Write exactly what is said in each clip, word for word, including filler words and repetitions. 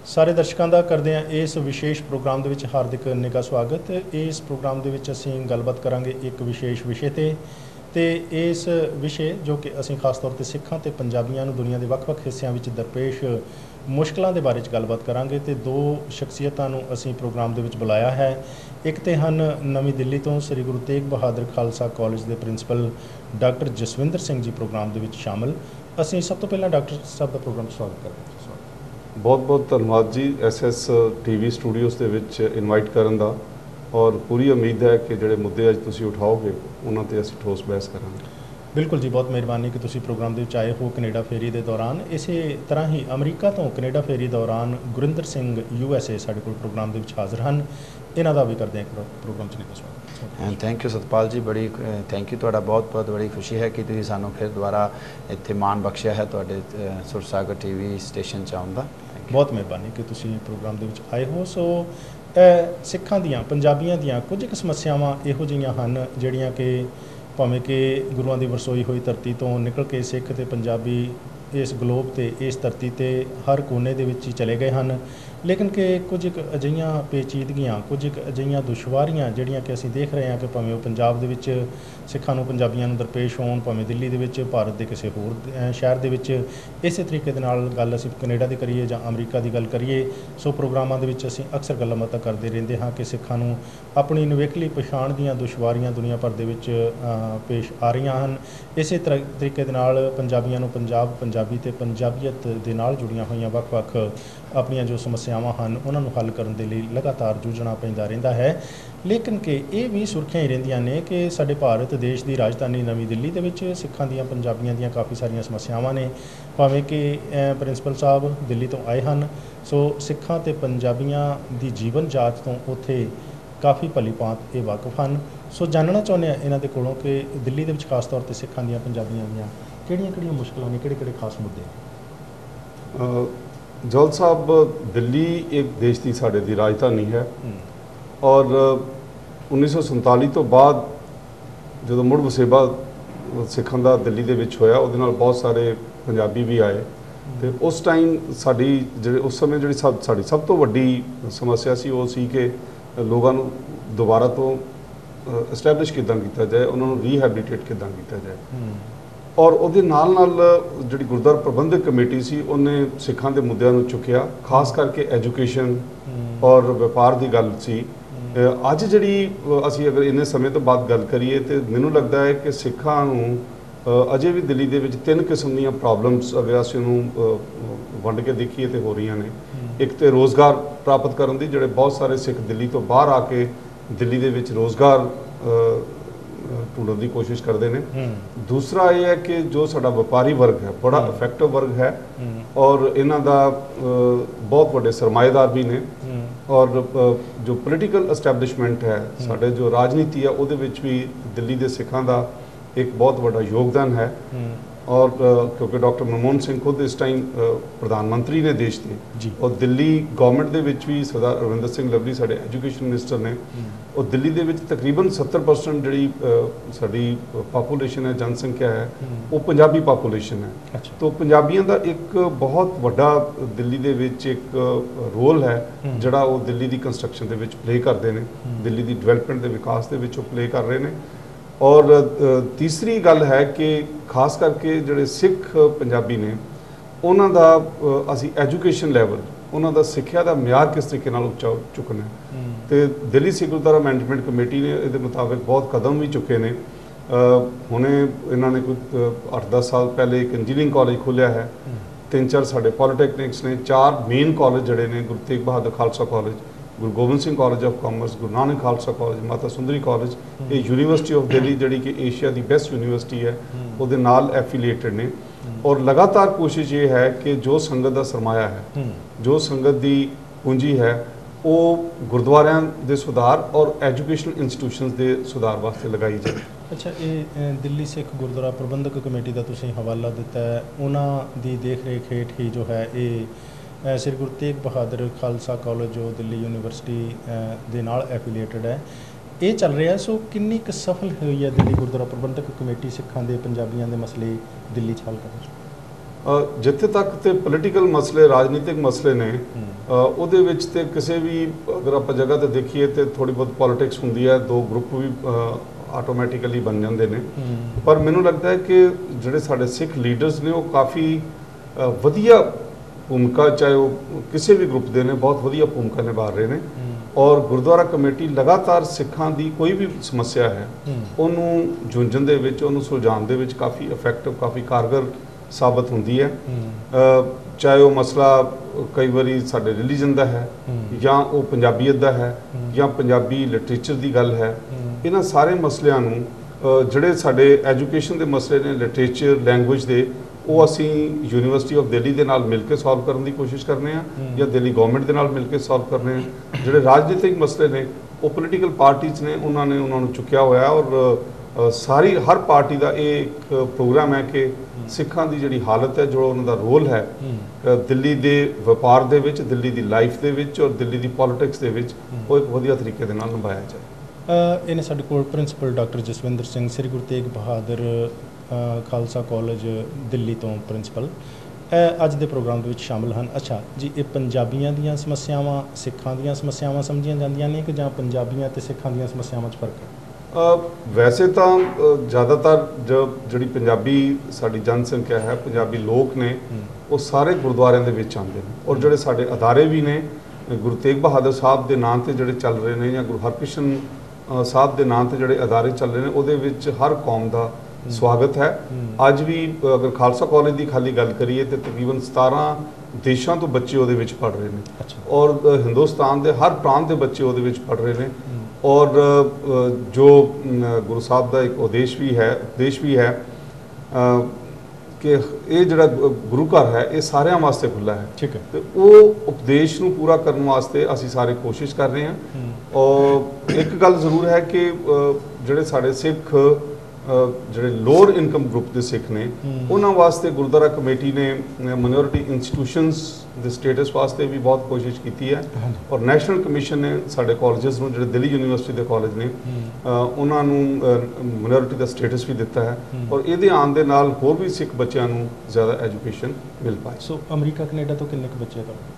ਸਾਰੇ ਦਰਸ਼ਕਾਂ ਦਾ ਕਰਦੇ ਹਾਂ ਇਸ ਵਿਸ਼ੇਸ਼ ਪ੍ਰੋਗਰਾਮ ਦੇ ਵਿੱਚ ਹਾਰਦਿਕ ਨਿੱਘਾ ਸਵਾਗਤ। ਇਸ ਪ੍ਰੋਗਰਾਮ ਦੇ ਵਿੱਚ ਅਸੀਂ ਗੱਲਬਾਤ ਕਰਾਂਗੇ ਇੱਕ ਵਿਸ਼ੇਸ਼ ਵਿਸ਼ੇ ਤੇ ਤੇ ਇਸ ਵਿਸ਼ੇ ਜੋ ਕਿ ਅਸੀਂ ਖਾਸ ਤੌਰ ਤੇ ਸਿੱਖਾਂ ਤੇ ਪੰਜਾਬੀਆਂ ਨੂੰ ਦੁਨੀਆ ਦੇ ਵੱਖ-ਵੱਖ ਹਿੱਸਿਆਂ ਵਿੱਚ ਦਰਪੇਸ਼ ਮੁਸ਼ਕਲਾਂ ਦੇ ਬਾਰੇ 'ਚ ਗੱਲਬਾਤ ਕਰਾਂਗੇ। ਤੇ ਦੋ ਸ਼ਖਸੀਅਤਾਂ ਨੂੰ ਅਸੀਂ ਪ੍ਰੋਗਰਾਮ ਦੇ ਵਿੱਚ ਬੁਲਾਇਆ ਹੈ। ਇੱਕ ਤੇ ਹਨ ਨਵੀਂ ਦਿੱਲੀ ਤੋਂ ਸ੍ਰੀ ਗੁਰੂ ਤੇਗ ਬਹਾਦਰ ਖਾਲਸਾ ਕਾਲਜ ਦੇ principal doctor Jaswinder Singh ji program ਦੇ ਵਿੱਚ ਸ਼ਾਮਲ। ਅਸੀਂ ਸਭ ਤੋਂ ਪਹਿਲਾਂ ਡਾਕਟਰ ਸਾਹਿਬ ਦਾ ਪ੍ਰੋਗਰਾਮ ਸਵਾਗਤ ਕਰਦੇ ਹਾਂ। बहुत बहुत धन्यवाद जी S S T V studios ਦੇ ਵਿੱਚ ਇਨਵਾਈਟ ਕਰਨ ਦਾ ਔਰ ਪੂਰੀ ਉਮੀਦ ਹੈ ਕਿ ਜਿਹੜੇ ਮੁੱਦੇ ਅੱਜ ਤੁਸੀਂ ਉਠਾਓਗੇ ਉਹਨਾਂ ਤੇ ਅਸੀਂ ਠੋਸ ਬਹਿਸ ਕਰਾਂਗੇ। ਬਿਲਕੁਲ ਜੀ, ਬਹੁਤ ਮਿਹਰਬਾਨੀ ਕਿ ਤੁਸੀਂ ਪ੍ਰੋਗਰਾਮ ਦੇ ਵਿੱਚ ਆਏ ਹੋ ਕੈਨੇਡਾ ਫੇਰੀ ਦੇ ਦੌਰਾਨ। ਇਸੇ ਤਰ੍ਹਾਂ ਹੀ ਅਮਰੀਕਾ ਤੋਂ ਕੈਨੇਡਾ ਫੇਰੀ ਦੌਰਾਨ Gurinder Singh U S A ਸਾਡੇ ਕੋਲ ਪ੍ਰੋਗਰਾਮ ਦੇ ਵਿੱਚ ਹਾਜ਼ਰ ਹਨ। ਇਹਨਾਂ ਦਾ ਵੀ ਕਰਦੇ ਹਾਂ ਪ੍ਰੋਗਰਾਮ 'ਚ ਨਿੱਘਾ ਸਵਾਗਤ। ਥੈਂਕ ਯੂ ਸਤਪਾਲ ਜੀ, ਬੜੀ ਥੈਂਕ ਯੂ, ਤੁਹਾਡਾ ਬਹੁਤ ਬਹੁਤ ਬੜੀ ਖੁਸ਼ੀ ਹੈ ਕਿ ਤੁਸੀਂ ਸਾਨੂੰ ਫਿਰ ਦੁਬਾਰਾ ਇੱਥੇ ਮਾਣ ਬਖਸ਼ਿਆ ਹੈ ਤੁਹਾਡੇ ਸੁਰਸਾਗਰ ਟੀ ਵੀ ਸਟੇਸ਼ਨ 'ਚ ਆਉਣ ਦਾ। ਬਹੁਤ ਮਿਹਰਬਾਨੀ ਕਿ ਤੁਸੀਂ ਪ੍ਰੋਗਰਾਮ ਦੇ ਵਿੱਚ ਆਏ ਹੋ। ਸੋ ਸਿੱਖਾਂ ਦੀਆਂ ਪੰਜਾਬੀਆਂ ਦੀਆਂ ਕੁਝ ਕੁ ਸਮੱਸਿਆਵਾਂ ਇਹੋ ਜਿਹੀਆਂ ਹਨ ਜਿਹੜੀਆਂ ਕਿ ਭਾਵੇਂ ਕਿ ਗੁਰੂਆਂ ਦੀ ਵਰਸੋਈ ਹੋਈ ਧਰਤੀ ਤੋਂ ਨਿਕਲ ਕੇ ਸਿੱਖ ਅਤੇ ਪੰਜਾਬੀ ਇਸ ਗਲੋਬ 'ਤੇ ਇਸ ਧਰਤੀ 'ਤੇ ਹਰ ਕੋਨੇ ਦੇ ਵਿੱਚ ਹੀ ਚਲੇ ਗਏ ਹਨ, ਲੇਕਿਨ ਕਿ ਕੁਝ ਕੁ ਅਜਿਹੀਆਂ ਪੇਚੀਦਗੀਆਂ, ਕੁਝ ਕੁ ਅਜਿਹੀਆਂ ਦੁਸ਼ਵਾਰੀਆਂ ਜਿਹੜੀਆਂ ਕਿ ਅਸੀਂ ਦੇਖ ਰਹੇ ਹਾਂ ਕਿ ਭਾਵੇਂ ਉਹ ਪੰਜਾਬ ਦੇ ਵਿੱਚ ਸਿੱਖਾਂ ਨੂੰ ਪੰਜਾਬੀਆਂ ਨੂੰ ਦਰਪੇਸ਼ ਹੋਣ, ਭਾਵੇਂ ਦਿੱਲੀ ਦੇ ਵਿੱਚ, ਭਾਰਤ ਦੇ ਕਿਸੇ ਹੋਰ ਸ਼ਹਿਰ ਦੇ ਵਿੱਚ, ਇਸੇ ਤਰੀਕੇ ਦੇ ਨਾਲ ਗੱਲ ਅਸੀਂ ਕੈਨੇਡਾ ਦੀ ਕਰੀਏ ਜਾਂ ਅਮਰੀਕਾ ਦੀ ਗੱਲ kariye। ਸੋ ਪ੍ਰੋਗਰਾਮਾਂ ਦੇ ਵਿੱਚ ਅਸੀਂ ਅਕਸਰ ਗੱਲਾਂ ਬਾਤਾਂ ਕਰਦੇ ਰਹਿੰਦੇ ਹਾਂ ਕਿ ਸਿੱਖਾਂ ਨੂੰ ਆਪਣੀ ਨਿਵੇਕਲੀ ਪਛਾਣ ਦੀਆਂ ਦੁਸ਼ਵਾਰੀਆਂ ਦੁਨੀਆ ਭਰ ਦੇ ਵਿੱਚ ਪੇਸ਼ ਆ ਰਹੀਆਂ ਹਨ। ਇਸੇ ਤਰ੍ਹਾਂ ਤਰੀਕੇ ਦੇ ਨਾਲ ਪੰਜਾਬੀਆਂ ਨੂੰ ਪੰਜਾਬ, ਪੰਜਾਬੀ ਅਤੇ ਪੰਜਾਬੀਅਤ ਦੇ ਨਾਲ ਜੁੜੀਆਂ ਹੋਈਆਂ ਵੱਖ-ਵੱਖ ਆਪਣੀਆਂ ਜੋ ਸਮੱਸਿਆਵਾਂ ਹਨ ਉਹਨਾਂ ਨੂੰ ਹੱਲ ਕਰਨ ਦੇ ਲਈ ਲਗਾਤਾਰ ਜੂਝਣਾ ਪੈਂਦਾ ਰਹਿੰਦਾ ਹੈ। ਲੇਕਿਨ ਕਿ ਇਹ ਵੀ ਸੁਰਖੀਆਂ ਹੀ ਰਹਿੰਦੀਆਂ ਨੇ ਕਿ ਸਾਡੇ ਭਾਰਤ ਦੇਸ਼ ਦੀ ਰਾਜਧਾਨੀ ਨਵੀਂ ਦਿੱਲੀ ਦੇ ਵਿੱਚ ਸਿੱਖਾਂ ਦੀਆਂ, ਪੰਜਾਬੀਆਂ ਦੀਆਂ ਕਾਫੀ ਸਾਰੀਆਂ ਸਮੱਸਿਆਵਾਂ ਨੇ। ਭਾਵੇਂ ਕਿ ਪ੍ਰਿੰਸੀਪਲ ਸਾਹਿਬ ਦਿੱਲੀ ਤੋਂ ਆਏ ਹਨ, ਸੋ ਸਿੱਖਾਂ ਅਤੇ ਪੰਜਾਬੀਆਂ ਦੀ ਜੀਵਨ ਜਾਚ ਤੋਂ ਉੱਥੇ ਕਾਫੀ ਭਲੀ ਭਾਂਤ ਇਹ ਵਾਕਫ ਹਨ। ਸੋ ਜਾਣਨਾ ਚਾਹੁੰਦੇ ਹਾਂ ਇਹਨਾਂ ਦੇ ਕੋਲੋਂ ਕਿ ਦਿੱਲੀ ਦੇ ਵਿੱਚ ਖਾਸ ਤੌਰ 'ਤੇ ਸਿੱਖਾਂ ਦੀਆਂ, ਪੰਜਾਬੀਆਂ ਦੀਆਂ ਕਿਹੜੀਆਂ ਕਿਹੜੀਆਂ ਮੁਸ਼ਕਲਾਂ ਨੇ, ਕਿਹੜੇ ਕਿਹੜੇ ਖਾਸ ਮੁੱਦੇ? ਜੋਲ ਸਾਹਿਬ, ਦਿੱਲੀ ਇੱਕ ਦੇਸ਼ ਦੀ ਸਾਡੇ ਦੀ ਰਾਜਧਾਨੀ ਹੈ ਔਰ ਉੱਨੀ ਸੌ ਸੰਤਾਲੀ ਤੋਂ ਬਾਅਦ ਜਦੋਂ ਮੁੜ ਵਸੇਬਾ ਸਿੱਖਾਂ ਦਾ ਦਿੱਲੀ ਦੇ ਵਿੱਚ ਹੋਇਆ, ਉਹਦੇ ਨਾਲ ਬਹੁਤ ਸਾਰੇ ਪੰਜਾਬੀ ਵੀ ਆਏ ਅਤੇ ਉਸ ਟਾਈਮ ਸਾਡੀ ਜਿਹੜੇ ਉਸ ਸਮੇਂ ਜਿਹੜੀ ਸਭ ਸਾਡੀ ਸਭ ਤੋਂ ਵੱਡੀ ਸਮੱਸਿਆ ਸੀ ਉਹ ਸੀ ਕਿ ਲੋਕਾਂ ਨੂੰ ਦੁਬਾਰਾ ਤੋਂ ਇਸਟੈਬਲਿਸ਼ ਕਿੱਦਾਂ ਕੀਤਾ ਜਾਏ, ਉਹਨਾਂ ਨੂੰ ਰੀਹੈਬਿਲਿਟੇਟ ਕਿੱਦਾਂ ਕੀਤਾ ਜਾਏ। ਔਰ ਉਹਦੇ ਨਾਲ ਨਾਲ ਜਿਹੜੀ ਗੁਰਦੁਆਰਾ ਪ੍ਰਬੰਧਕ ਕਮੇਟੀ ਸੀ ਉਹਨੇ ਸਿੱਖਾਂ ਦੇ ਮੁੱਦਿਆਂ ਨੂੰ ਚੁੱਕਿਆ, ਖਾਸ ਕਰਕੇ ਐਜੂਕੇਸ਼ਨ ਔਰ ਵਪਾਰ ਦੀ ਗੱਲ ਸੀ। ਅੱਜ ਜਿਹੜੀ ਅਸੀਂ ਅਗਰ ਇੰਨੇ ਸਮੇਂ ਤੋਂ ਬਾਅਦ ਗੱਲ ਕਰੀਏ ਤਾਂ ਮੈਨੂੰ ਲੱਗਦਾ ਹੈ ਕਿ ਸਿੱਖਾਂ ਨੂੰ ਅਜੇ ਵੀ ਦਿੱਲੀ ਦੇ ਵਿੱਚ ਤਿੰਨ ਕਿਸਮ ਦੀਆਂ ਪ੍ਰੋਬਲਮਸ ਅਗਰ ਅਸੀਂ ਉਹਨੂੰ ਵੰਡ ਕੇ ਦੇਖੀਏ ਤਾਂ ਹੋ ਰਹੀਆਂ ਨੇ। ਇੱਕ ਤਾਂ ਰੋਜ਼ਗਾਰ ਪ੍ਰਾਪਤ ਕਰਨ ਦੀ, ਜਿਹੜੇ ਬਹੁਤ ਸਾਰੇ ਸਿੱਖ ਦਿੱਲੀ ਤੋਂ ਬਾਹਰ ਆ ਕੇ ਦਿੱਲੀ ਦੇ ਵਿੱਚ ਰੋਜ਼ਗਾਰ ਢੂੰਡਣ ਦੀ ਕੋਸ਼ਿਸ਼ ਕਰਦੇ ਨੇ। ਦੂਸਰਾ ਇਹ ਹੈ ਕਿ ਜੋ ਸਾਡਾ ਵਪਾਰੀ ਵਰਗ ਹੈ ਬੜਾ ਇਫੈਕਟਿਵ ਵਰਗ ਹੈ ਔਰ ਇਹਨਾਂ ਦਾ ਬਹੁਤ ਵੱਡੇ ਸਰਮਾਏਦਾਰ ਵੀ ਨੇ ਔਰ ਜੋ ਪੋਲੀਟੀਕਲ ਐਸਟੈਬਲਿਸ਼ਮੈਂਟ ਹੈ, ਸਾਡੇ ਜੋ ਰਾਜਨੀਤੀ ਹੈ ਉਹਦੇ ਵਿੱਚ ਵੀ ਦਿੱਲੀ ਦੇ ਸਿੱਖਾਂ ਦਾ ਇੱਕ ਬਹੁਤ ਵੱਡਾ ਯੋਗਦਾਨ ਹੈ। ਔਰ ਕਿਉਂਕਿ ਡਾਕਟਰ ਮਨਮੋਹਨ ਸਿੰਘ ਖੁਦ ਇਸ ਟਾਈਮ ਪ੍ਰਧਾਨ ਮੰਤਰੀ ਨੇ ਦੇਸ਼ ਦੇ ਔਰ ਦਿੱਲੀ ਗਵਰਨਮੈਂਟ ਦੇ ਵਿੱਚ ਵੀ ਸਰਦਾਰ ਅਰਵਿੰਦਰ ਸਿੰਘ ਲਵਲੀ ਸਾਡੇ ਐਜੂਕੇਸ਼ਨ ਮਿਨਿਸਟਰ ਨੇ ਔਰ ਦਿੱਲੀ ਦੇ ਵਿੱਚ ਤਕਰੀਬਨ ਸੱਤਰ ਪਰਸੈਂਟ ਜਿਹੜੀ ਸਾਡੀ ਪਾਪੂਲੇਸ਼ਨ ਹੈ, ਜਨਸੰਖਿਆ ਹੈ, ਉਹ ਪੰਜਾਬੀ ਪਾਪੂਲੇਸ਼ਨ ਹੈ। ਤਾਂ ਪੰਜਾਬੀਆਂ ਦਾ ਇੱਕ ਬਹੁਤ ਵੱਡਾ ਦਿੱਲੀ ਦੇ ਵਿੱਚ ਇੱਕ ਰੋਲ ਹੈ ਜਿਹੜਾ ਉਹ ਦਿੱਲੀ ਦੀ ਕੰਸਟਰਕਸ਼ਨ ਦੇ ਵਿੱਚ ਪਲੇ ਕਰਦੇ ਨੇ, ਦਿੱਲੀ ਦੀ ਡਿਵੈਲਪਮੈਂਟ ਦੇ ਵਿਕਾਸ ਦੇ ਵਿੱਚ ਉਹ ਪਲੇ ਕਰ ਰਹੇ ਨੇ। ਔਰ ਤੀਸਰੀ ਗੱਲ ਹੈ ਕਿ ਖਾਸ ਕਰਕੇ ਜਿਹੜੇ ਸਿੱਖ ਪੰਜਾਬੀ ਨੇ ਉਹਨਾਂ ਦਾ ਅਸੀਂ ਐਜੂਕੇਸ਼ਨ ਲੈਵਲ, ਉਹਨਾਂ ਦਾ ਸਿੱਖਿਆ ਦਾ ਮਿਆਰ ਕਿਸ ਤਰੀਕੇ ਨਾਲ ਉੱਚਾ ਚੁੱਕਣਾ ਅਤੇ ਦਿੱਲੀ ਸਿੱਖ ਗੁਰਦੁਆਰਾ ਮੈਨੇਜਮੈਂਟ ਕਮੇਟੀ ਨੇ ਇਹਦੇ ਮੁਤਾਬਿਕ ਬਹੁਤ ਕਦਮ ਵੀ ਚੁੱਕੇ ਨੇ। ਹੁਣੇ ਇਹਨਾਂ ਨੇ ਕੋਈ ਅੱਠ ਦਸ ਸਾਲ ਪਹਿਲੇ ਇੱਕ ਇੰਜੀਨੀਅਰਿੰਗ ਕਾਲਜ ਖੋਲ੍ਹਿਆ ਹੈ, ਤਿੰਨ ਚਾਰ ਸਾਡੇ ਪੋਲੀਟੈਕਨਿਕਸ ਨੇ, ਚਾਰ ਮੇਨ ਕਾਲਜ ਜਿਹੜੇ ਨੇ Guru Tegh Bahadur Khalsa college, Guru Gobind Singh college of commerce, Guru Nanak Khalsa college, Mata Sundari college, ਇਹ ਯੂਨੀਵਰਸਿਟੀ ਆਫ ਦਿੱਲੀ ਜਿਹੜੀ ਕਿ ਏਸ਼ੀਆ ਦੀ ਬੈਸਟ ਯੂਨੀਵਰਸਿਟੀ ਹੈ ਉਹਦੇ ਨਾਲ ਐਫੀਲੀਏਟਡ ਨੇ। ਔਰ ਲਗਾਤਾਰ ਕੋਸ਼ਿਸ਼ ਇਹ ਹੈ ਕਿ ਜੋ ਸੰਗਤ ਦਾ ਸਰਮਾਇਆ ਹੈ, ਜੋ ਸੰਗਤ ਦੀ ਪੂੰਜੀ ਹੈ, ਉਹ ਗੁਰਦੁਆਰਿਆਂ ਦੇ ਸੁਧਾਰ ਔਰ ਐਜੂਕੇਸ਼ਨਲ ਇੰਸਟੀਟਿਊਸ਼ਨਸ ਦੇ ਸੁਧਾਰ ਵਾਸਤੇ ਲਗਾਈ ਜਾਏ। ਅੱਛਾ, ਇਹ ਦਿੱਲੀ ਸਿੱਖ ਗੁਰਦੁਆਰਾ ਪ੍ਰਬੰਧਕ ਕਮੇਟੀ ਦਾ ਤੁਸੀਂ ਹਵਾਲਾ ਦਿੱਤਾ ਹੈ, ਉਹਨਾਂ ਦੀ ਦੇਖ ਰੇਖ ਹੇਠ ਹੀ ਜੋ ਹੈ ਇਹ ਸ੍ਰੀ ਗੁਰੂ ਤੇਗ ਬਹਾਦਰ ਖਾਲਸਾ ਕਾਲਜ ਜੋ ਦਿੱਲੀ ਯੂਨੀਵਰਸਿਟੀ ਦੇ ਨਾਲ ਐਫੀਲੀਏਟਡ ਹੈ, ਇਹ ਚੱਲ ਰਿਹਾ। ਸੋ ਕਿੰਨੀ ਕੁ ਸਫਲ ਹੋਈ ਹੈ ਦਿੱਲੀ ਗੁਰਦੁਆਰਾ ਪ੍ਰਬੰਧਕ ਕਮੇਟੀ ਸਿੱਖਾਂ ਦੇ, ਪੰਜਾਬੀਆਂ ਦੇ ਮਸਲੇ ਦਿੱਲੀ 'ਚ ਹੱਲ ਕਰਨ 'ਚ? ਜਿੱਥੇ ਤੱਕ ਤੇ ਪੋਲੀਟੀਕਲ ਮਸਲੇ, ਰਾਜਨੀਤਿਕ ਮਸਲੇ ਨੇ, ਉਹਦੇ ਵਿੱਚ ਤੇ ਕਿਸੇ ਵੀ ਅਗਰ ਆਪਾਂ ਜਗ੍ਹਾ ਤੇ ਦੇਖੀਏ ਤੇ ਥੋੜੀ ਬਹੁਤ ਪੋਲਿਟਿਕਸ ਹੁੰਦੀ ਹੈ, ਦੋ ਗਰੁੱਪ ਵੀ ਆਟੋਮੈਟਿਕਲੀ ਬਣ ਜਾਂਦੇ ਨੇ। ਪਰ ਮੈਨੂੰ ਲੱਗਦਾ ਹੈ ਕਿ ਜਿਹੜੇ ਸਾਡੇ ਸਿੱਖ ਲੀਡਰਸ ਨੇ ਉਹ ਕਾਫੀ ਵਧੀਆ ਭੂਮਿਕਾ, ਚਾਹੇ ਉਹ ਕਿਸੇ ਵੀ ਗਰੁੱਪ ਦੇ ਨੇ, ਬਹੁਤ ਵਧੀਆ ਭੂਮਿਕਾ ਨਿਭਾ ਰਹੇ ਨੇ। ਔਰ ਗੁਰਦੁਆਰਾ ਕਮੇਟੀ ਲਗਾਤਾਰ ਸਿੱਖਾਂ ਦੀ ਕੋਈ ਵੀ ਸਮੱਸਿਆ ਹੈ ਉਹਨੂੰ ਜੂਝਣ ਦੇ ਵਿੱਚ, ਉਹਨੂੰ ਸੁਲਝਾਉਣ ਦੇ ਵਿੱਚ ਕਾਫੀ ਇਫੈਕਟਿਵ, ਕਾਫੀ ਕਾਰਗਰ ਸਾਬਤ ਹੁੰਦੀ ਹੈ। ਚਾਹੇ ਉਹ ਮਸਲਾ ਕਈ ਵਾਰੀ ਸਾਡੇ ਰਿਲੀਜਨ ਦਾ ਹੈ, ਜਾਂ ਉਹ ਪੰਜਾਬੀਅਤ ਦਾ ਹੈ, ਜਾਂ ਪੰਜਾਬੀ ਲਿਟਰੇਚਰ ਦੀ ਗੱਲ ਹੈ। ਇਹਨਾਂ ਸਾਰੇ ਮਸਲਿਆਂ ਨੂੰ ਜਿਹੜੇ ਸਾਡੇ ਐਜੂਕੇਸ਼ਨ ਦੇ ਮਸਲੇ ਨੇ, ਲਿਟਰੇਚਰ, ਲੈਂਗੁਏਜ ਦੇ, ਉਹ ਅਸੀਂ ਯੂਨੀਵਰਸਿਟੀ ਆਫ ਦਿੱਲੀ ਦੇ ਨਾਲ ਮਿਲ ਕੇ ਸੋਲਵ ਕਰਨ ਦੀ ਕੋਸ਼ਿਸ਼ ਕਰਨੇ ਆ, ਜਾਂ ਦਿੱਲੀ ਗਵਰਨਮੈਂਟ ਦੇ ਨਾਲ ਮਿਲ ਕੇ ਸੋਲਵ ਕਰਨੇ ਆ। ਜਿਹੜੇ ਰਾਜਨੀਤਿਕ ਮਸਲੇ ਨੇ ਉਹ ਪੋਲੀਟੀਕਲ ਪਾਰਟੀਜ਼ ਨੇ, ਉਹਨਾਂ ਨੇ ਉਹਨਾਂ ਨੂੰ ਚੁੱਕਿਆ ਹੋਇਆ। ਔਰ ਸਾਰੀ ਹਰ ਪਾਰਟੀ ਦਾ ਇਹ ਇੱਕ ਪ੍ਰੋਗਰਾਮ ਹੈ ਕਿ ਸਿੱਖਾਂ ਦੀ ਜਿਹੜੀ ਹਾਲਤ ਹੈ, ਜੋ ਉਹਨਾਂ ਦਾ ਰੋਲ ਹੈ ਦਿੱਲੀ ਦੇ ਵਪਾਰ ਦੇ ਵਿੱਚ, ਦਿੱਲੀ ਦੀ ਲਾਈਫ ਦੇ ਵਿੱਚ, ਔਰ ਦਿੱਲੀ ਦੀ ਪੋਲਿਟਿਕਸ ਦੇ ਵਿੱਚ, ਉਹ ਇੱਕ ਵਧੀਆ ਤਰੀਕੇ ਦੇ ਨਾਲ ਨਿਭਾਇਆ ਜਾਏ। ਇਹਨੇ ਸਾਡੇ ਕੋਲ principal doctor Jaswinder Singh, Shri Guru Tegh Bahadur Khalsa college Delhi ਤੋਂ ਪ੍ਰਿੰਸੀਪਲ, ਅੱਜ ਦੇ ਪ੍ਰੋਗਰਾਮ ਦੇ ਵਿੱਚ ਸ਼ਾਮਲ ਹਨ। ਅੱਛਾ ਜੀ, ਇਹ ਪੰਜਾਬੀਆਂ ਦੀਆਂ ਸਮੱਸਿਆਵਾਂ ਸਿੱਖਾਂ ਦੀਆਂ ਸਮੱਸਿਆਵਾਂ ਸਮਝੀਆਂ ਜਾਂਦੀਆਂ ਨੇ ਕਿ ਜਾਂ ਪੰਜਾਬੀਆਂ ਤੇ ਸਿੱਖਾਂ ਦੀਆਂ ਸਮੱਸਿਆਵਾਂ 'ਚ ਫਰਕ ਹੈ? ਵੈਸੇ ਤਾਂ ਜ਼ਿਆਦਾਤਰ ਜੋ ਜਿਹੜੀ ਪੰਜਾਬੀ ਸਾਡੀ ਜਨਸੰਖਿਆ ਹੈ, ਪੰਜਾਬੀ ਲੋਕ ਨੇ, ਉਹ ਸਾਰੇ ਗੁਰਦੁਆਰਿਆਂ ਦੇ ਵਿੱਚ ਆਉਂਦੇ ਨੇ। ਔਰ ਜਿਹੜੇ ਸਾਡੇ ਅਦਾਰੇ ਵੀ ਨੇ, ਗੁਰੂ ਤੇਗ ਬਹਾਦਰ ਸਾਹਿਬ ਦੇ ਨਾਂ 'ਤੇ ਜਿਹੜੇ ਚੱਲ ਰਹੇ ਨੇ, ਜਾਂ ਗੁਰੂ ਹਰਕ੍ਰਿਸ਼ਨ ਸਾਹਿਬ ਦੇ ਨਾਂ 'ਤੇ ਜਿਹੜੇ ਅਦਾਰੇ ਚੱਲ ਰਹੇ ਨੇ, ਉਹਦੇ ਵਿੱਚ ਹਰ ਕੌਮ ਦਾ ਸਵਾਗਤ ਹੈ। ਅੱਜ ਵੀ ਅਗਰ ਖਾਲਸਾ ਕਾਲਜ ਦੀ ਖਾਲੀ ਗੱਲ ਕਰੀਏ ਤੇ ਤਕਰੀਬਨ ਸਤਾਰਾਂ ਦੇਸ਼ਾਂ ਤੋਂ ਬੱਚੇ ਉਹਦੇ ਵਿੱਚ ਪੜ੍ਹ ਰਹੇ ਨੇ, ਔਰ ਹਿੰਦੁਸਤਾਨ ਦੇ ਹਰ ਪ੍ਰਾਂਤ ਦੇ ਬੱਚੇ ਉਹਦੇ ਵਿੱਚ ਪੜ੍ਹ ਰਹੇ ਨੇ। ਔਰ ਜੋ ਗੁਰੂ ਸਾਹਿਬ ਦਾ ਇੱਕ ਉਦੇਸ਼ ਵੀ ਹੈ ਉਪਦੇਸ਼ ਵੀ ਹੈ ਕਿ ਇਹ ਜਿਹੜਾ ਗੁਰੂ ਘਰ ਹੈ ਇਹ ਸਾਰਿਆਂ ਵਾਸਤੇ ਖੁੱਲ੍ਹਾ ਹੈ। ਠੀਕ ਹੈ। ਤੇ ਉਹ ਉਪਦੇਸ਼ ਨੂੰ ਪੂਰਾ ਕਰਨ ਵਾਸਤੇ ਅਸੀਂ ਸਾਰੇ ਕੋਸ਼ਿਸ਼ ਕਰ ਰਹੇ ਹਾਂ। ਔਰ ਇੱਕ ਗੱਲ ਜ਼ਰੂਰ ਹੈ ਕਿ ਜਿਹੜੇ ਸਾਡੇ ਸਿੱਖ ਜਿਹੜੇ ਲੋਅਰ ਇਨਕਮ ਗਰੁੱਪ ਦੇ ਸਿੱਖ ਨੇ, ਉਹਨਾਂ ਵਾਸਤੇ ਗੁਰਦੁਆਰਾ ਕਮੇਟੀ ਨੇ ਮਾਈਨੋਰਿਟੀ ਇੰਸਟੀਟਿਊਸ਼ਨਸ ਦੇ ਸਟੇਟਸ ਵਾਸਤੇ ਵੀ ਬਹੁਤ ਕੋਸ਼ਿਸ਼ ਕੀਤੀ ਹੈ। ਔਰ ਨੈਸ਼ਨਲ ਕਮਿਸ਼ਨ ਨੇ ਸਾਡੇ ਕਾਲਜਸ ਨੂੰ, ਜਿਹੜੇ ਦਿੱਲੀ ਯੂਨੀਵਰਸਿਟੀ ਦੇ ਕਾਲਜ ਨੇ, ਉਹਨਾਂ ਨੂੰ ਮਾਈਨੋਰਿਟੀ ਦਾ ਸਟੇਟਸ ਵੀ ਦਿੱਤਾ ਹੈ। ਔਰ ਇਹਦੇ ਆਉਣ ਦੇ ਨਾਲ ਹੋਰ ਵੀ ਸਿੱਖ ਬੱਚਿਆਂ ਨੂੰ ਜ਼ਿਆਦਾ ਐਜੂਕੇਸ਼ਨ ਮਿਲ ਪਾਏ। ਸੋ ਅਮਰੀਕਾ ਕੈਨੇਡਾ ਤੋਂ ਕਿੰਨੇ ਕੁ ਬੱਚੇ ਆ ਤੁਹਾਡੇ?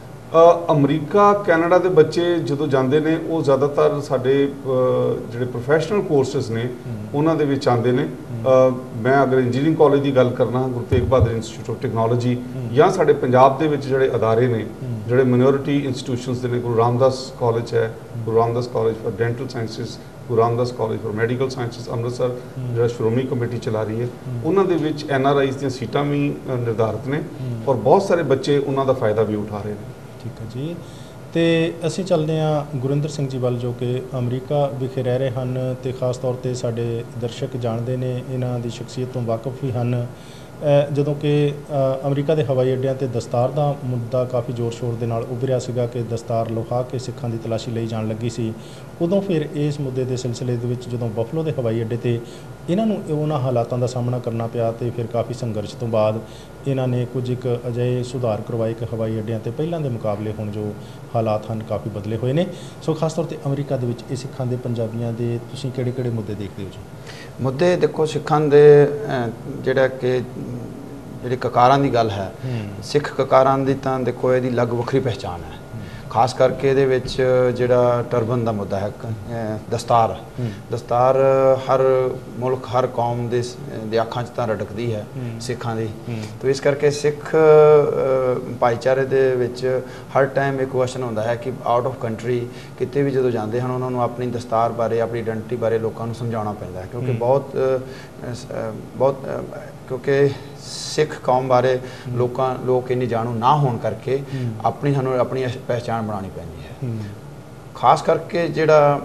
ਅਮਰੀਕਾ ਕੈਨੇਡਾ ਦੇ ਬੱਚੇ ਜਦੋਂ ਜਾਂਦੇ ਨੇ, ਉਹ ਜ਼ਿਆਦਾਤਰ ਸਾਡੇ ਜਿਹੜੇ ਪ੍ਰੋਫੈਸ਼ਨਲ ਕੋਰਸਿਸ ਨੇ ਉਹਨਾਂ ਦੇ ਵਿੱਚ ਆਉਂਦੇ ਨੇ। ਮੈਂ ਅਗਰ ਇੰਜੀਨੀਅਰਿੰਗ ਕਾਲਜ ਦੀ ਗੱਲ ਕਰਨਾ, Guru Tegh Bahadur institute of technology, ਜਾਂ ਸਾਡੇ ਪੰਜਾਬ ਦੇ ਵਿੱਚ ਜਿਹੜੇ ਅਦਾਰੇ ਨੇ, ਜਿਹੜੇ ਮਾਈਨੋਰਿਟੀ ਇੰਸਟੀਟਿਊਸ਼ਨਸ ਦੇ ਨੇ, ਗੁਰੂ ਰਾਮਦਾਸ ਕਾਲਜ ਹੈ, Guru Ramdas college for dental sciences, Guru Ramdas college for medical sciences Amritsar, ਜਿਹੜਾ ਸ਼੍ਰੋਮਣੀ ਕਮੇਟੀ ਚਲਾ ਰਹੀ ਹੈ, ਉਹਨਾਂ ਦੇ ਵਿੱਚ ਐਨ ਆਰ ਆਈਜ਼ ਦੀਆਂ ਸੀਟਾਂ ਵੀ ਨਿਰਧਾਰਿਤ ਨੇ, ਔਰ ਬਹੁਤ ਸਾਰੇ ਬੱਚੇ ਉਹਨਾਂ ਦਾ ਫਾਇਦਾ ਵੀ ਉਠਾ ਰਹੇ ਨੇ। ਠੀਕ ਹੈ ਜੀ। ਅਤੇ ਅਸੀਂ ਚੱਲਦੇ ਹਾਂ ਗੁਰਿੰਦਰ ਸਿੰਘ ਜੀ ਵੱਲ, ਜੋ ਕਿ ਅਮਰੀਕਾ ਵਿਖੇ ਰਹਿ ਰਹੇ ਹਨ ਅਤੇ ਖ਼ਾਸ ਤੌਰ 'ਤੇ ਸਾਡੇ ਦਰਸ਼ਕ ਜਾਣਦੇ ਨੇ, ਇਹਨਾਂ ਦੀ ਸ਼ਖਸੀਅਤ ਤੋਂ ਵਾਕਫ ਵੀ ਹਨ। ਜਦੋਂ ਕਿ ਅਮਰੀਕਾ ਦੇ ਹਵਾਈ ਅੱਡਿਆਂ 'ਤੇ ਦਸਤਾਰ ਦਾ ਮੁੱਦਾ ਕਾਫੀ ਜ਼ੋਰ ਸ਼ੋਰ ਦੇ ਨਾਲ ਉੱਭਰਿਆ ਸੀਗਾ ਕਿ ਦਸਤਾਰ ਲੁਕਾ ਕੇ ਸਿੱਖਾਂ ਦੀ ਤਲਾਸ਼ੀ ਲਈ ਜਾਣ ਲੱਗੀ ਸੀ, ਉਦੋਂ ਫਿਰ ਇਸ ਮੁੱਦੇ ਦੇ ਸਿਲਸਿਲੇ ਦੇ ਵਿੱਚ ਜਦੋਂ ਬਫਲੋ ਦੇ ਹਵਾਈ ਅੱਡੇ 'ਤੇ ਇਹਨਾਂ ਨੂੰ ਉਹਨਾਂ ਹਾਲਾਤਾਂ ਦਾ ਸਾਹਮਣਾ ਕਰਨਾ ਪਿਆ ਅਤੇ ਫਿਰ ਕਾਫੀ ਸੰਘਰਸ਼ ਤੋਂ ਬਾਅਦ ਇਹਨਾਂ ਨੇ ਕੁਝ ਇੱਕ ਅਜਿਹੇ ਸੁਧਾਰ ਕਰਵਾਏ ਕਿ ਹਵਾਈ ਅੱਡਿਆਂ 'ਤੇ ਪਹਿਲਾਂ ਦੇ ਮੁਕਾਬਲੇ ਹੁਣ ਜੋ ਹਾਲਾਤ ਹਨ ਕਾਫੀ ਬਦਲੇ ਹੋਏ ਨੇ। ਸੋ ਖਾਸ ਤੌਰ 'ਤੇ ਅਮਰੀਕਾ ਦੇ ਵਿੱਚ ਇਹ ਸਿੱਖਾਂ ਦੇ, ਪੰਜਾਬੀਆਂ ਦੇ ਤੁਸੀਂ ਕਿਹੜੇ ਕਿਹੜੇ ਮੁੱਦੇ ਦੇਖਦੇ ਹੋ ਜੀ? ਮੁੱਦੇ ਦੇਖੋ, ਸਿੱਖਾਂ ਦੇ ਜਿਹੜਾ ਕਿ ਜਿਹੜੀ ਕਕਾਰਾਂ ਦੀ ਗੱਲ ਹੈ, ਸਿੱਖ ਕਕਾਰਾਂ ਦੀ ਤਾਂ ਦੇਖੋ ਇਹਦੀ ਅਲੱਗ ਵੱਖਰੀ ਪਹਿਚਾਣ ਹੈ। ਖਾਸ ਕਰਕੇ ਇਹਦੇ ਵਿੱਚ ਜਿਹੜਾ ਟਰਬਨ ਦਾ ਮੁੱਦਾ ਹੈ, ਦਸਤਾਰ ਦਸਤਾਰ ਹਰ ਮੁਲਕ, ਹਰ ਕੌਮ ਦੇ ਦੇ ਅੱਖਾਂ 'ਚ ਤਾਂ ਰਟਕਦੀ ਹੈ ਸਿੱਖਾਂ ਦੀ। ਤਾਂ ਇਸ ਕਰਕੇ ਸਿੱਖ ਭਾਈਚਾਰੇ ਦੇ ਵਿੱਚ ਹਰ ਟਾਈਮ ਇੱਕ ਕੁਐਸਚਨ ਹੁੰਦਾ ਹੈ ਕਿ ਆਊਟ ਆਫ ਕੰਟਰੀ ਕਿਤੇ ਵੀ ਜਦੋਂ ਜਾਂਦੇ ਹਨ, ਉਹਨਾਂ ਨੂੰ ਆਪਣੀ ਦਸਤਾਰ ਬਾਰੇ, ਆਪਣੀ ਆਇਡੈਂਟੀਟੀ ਬਾਰੇ ਲੋਕਾਂ ਨੂੰ ਸਮਝਾਉਣਾ ਪੈਂਦਾ ਹੈ, ਕਿਉਂਕਿ ਬਹੁਤ ਬਹੁਤ ਕਿਉਂਕਿ ਸਿੱਖ ਕੌਮ ਬਾਰੇ ਲੋਕਾਂ ਲੋਕ ਇੰਨੀ ਜਾਣੂ ਨਾ ਹੋਣ ਕਰਕੇ ਆਪਣੀ ਸਾਨੂੰ ਆਪਣੀ ਪਹਿਚਾਣ ਬਣਾਉਣੀ ਪੈਂਦੀ ਹੈ। ਖਾਸ ਕਰਕੇ ਜਿਹੜਾ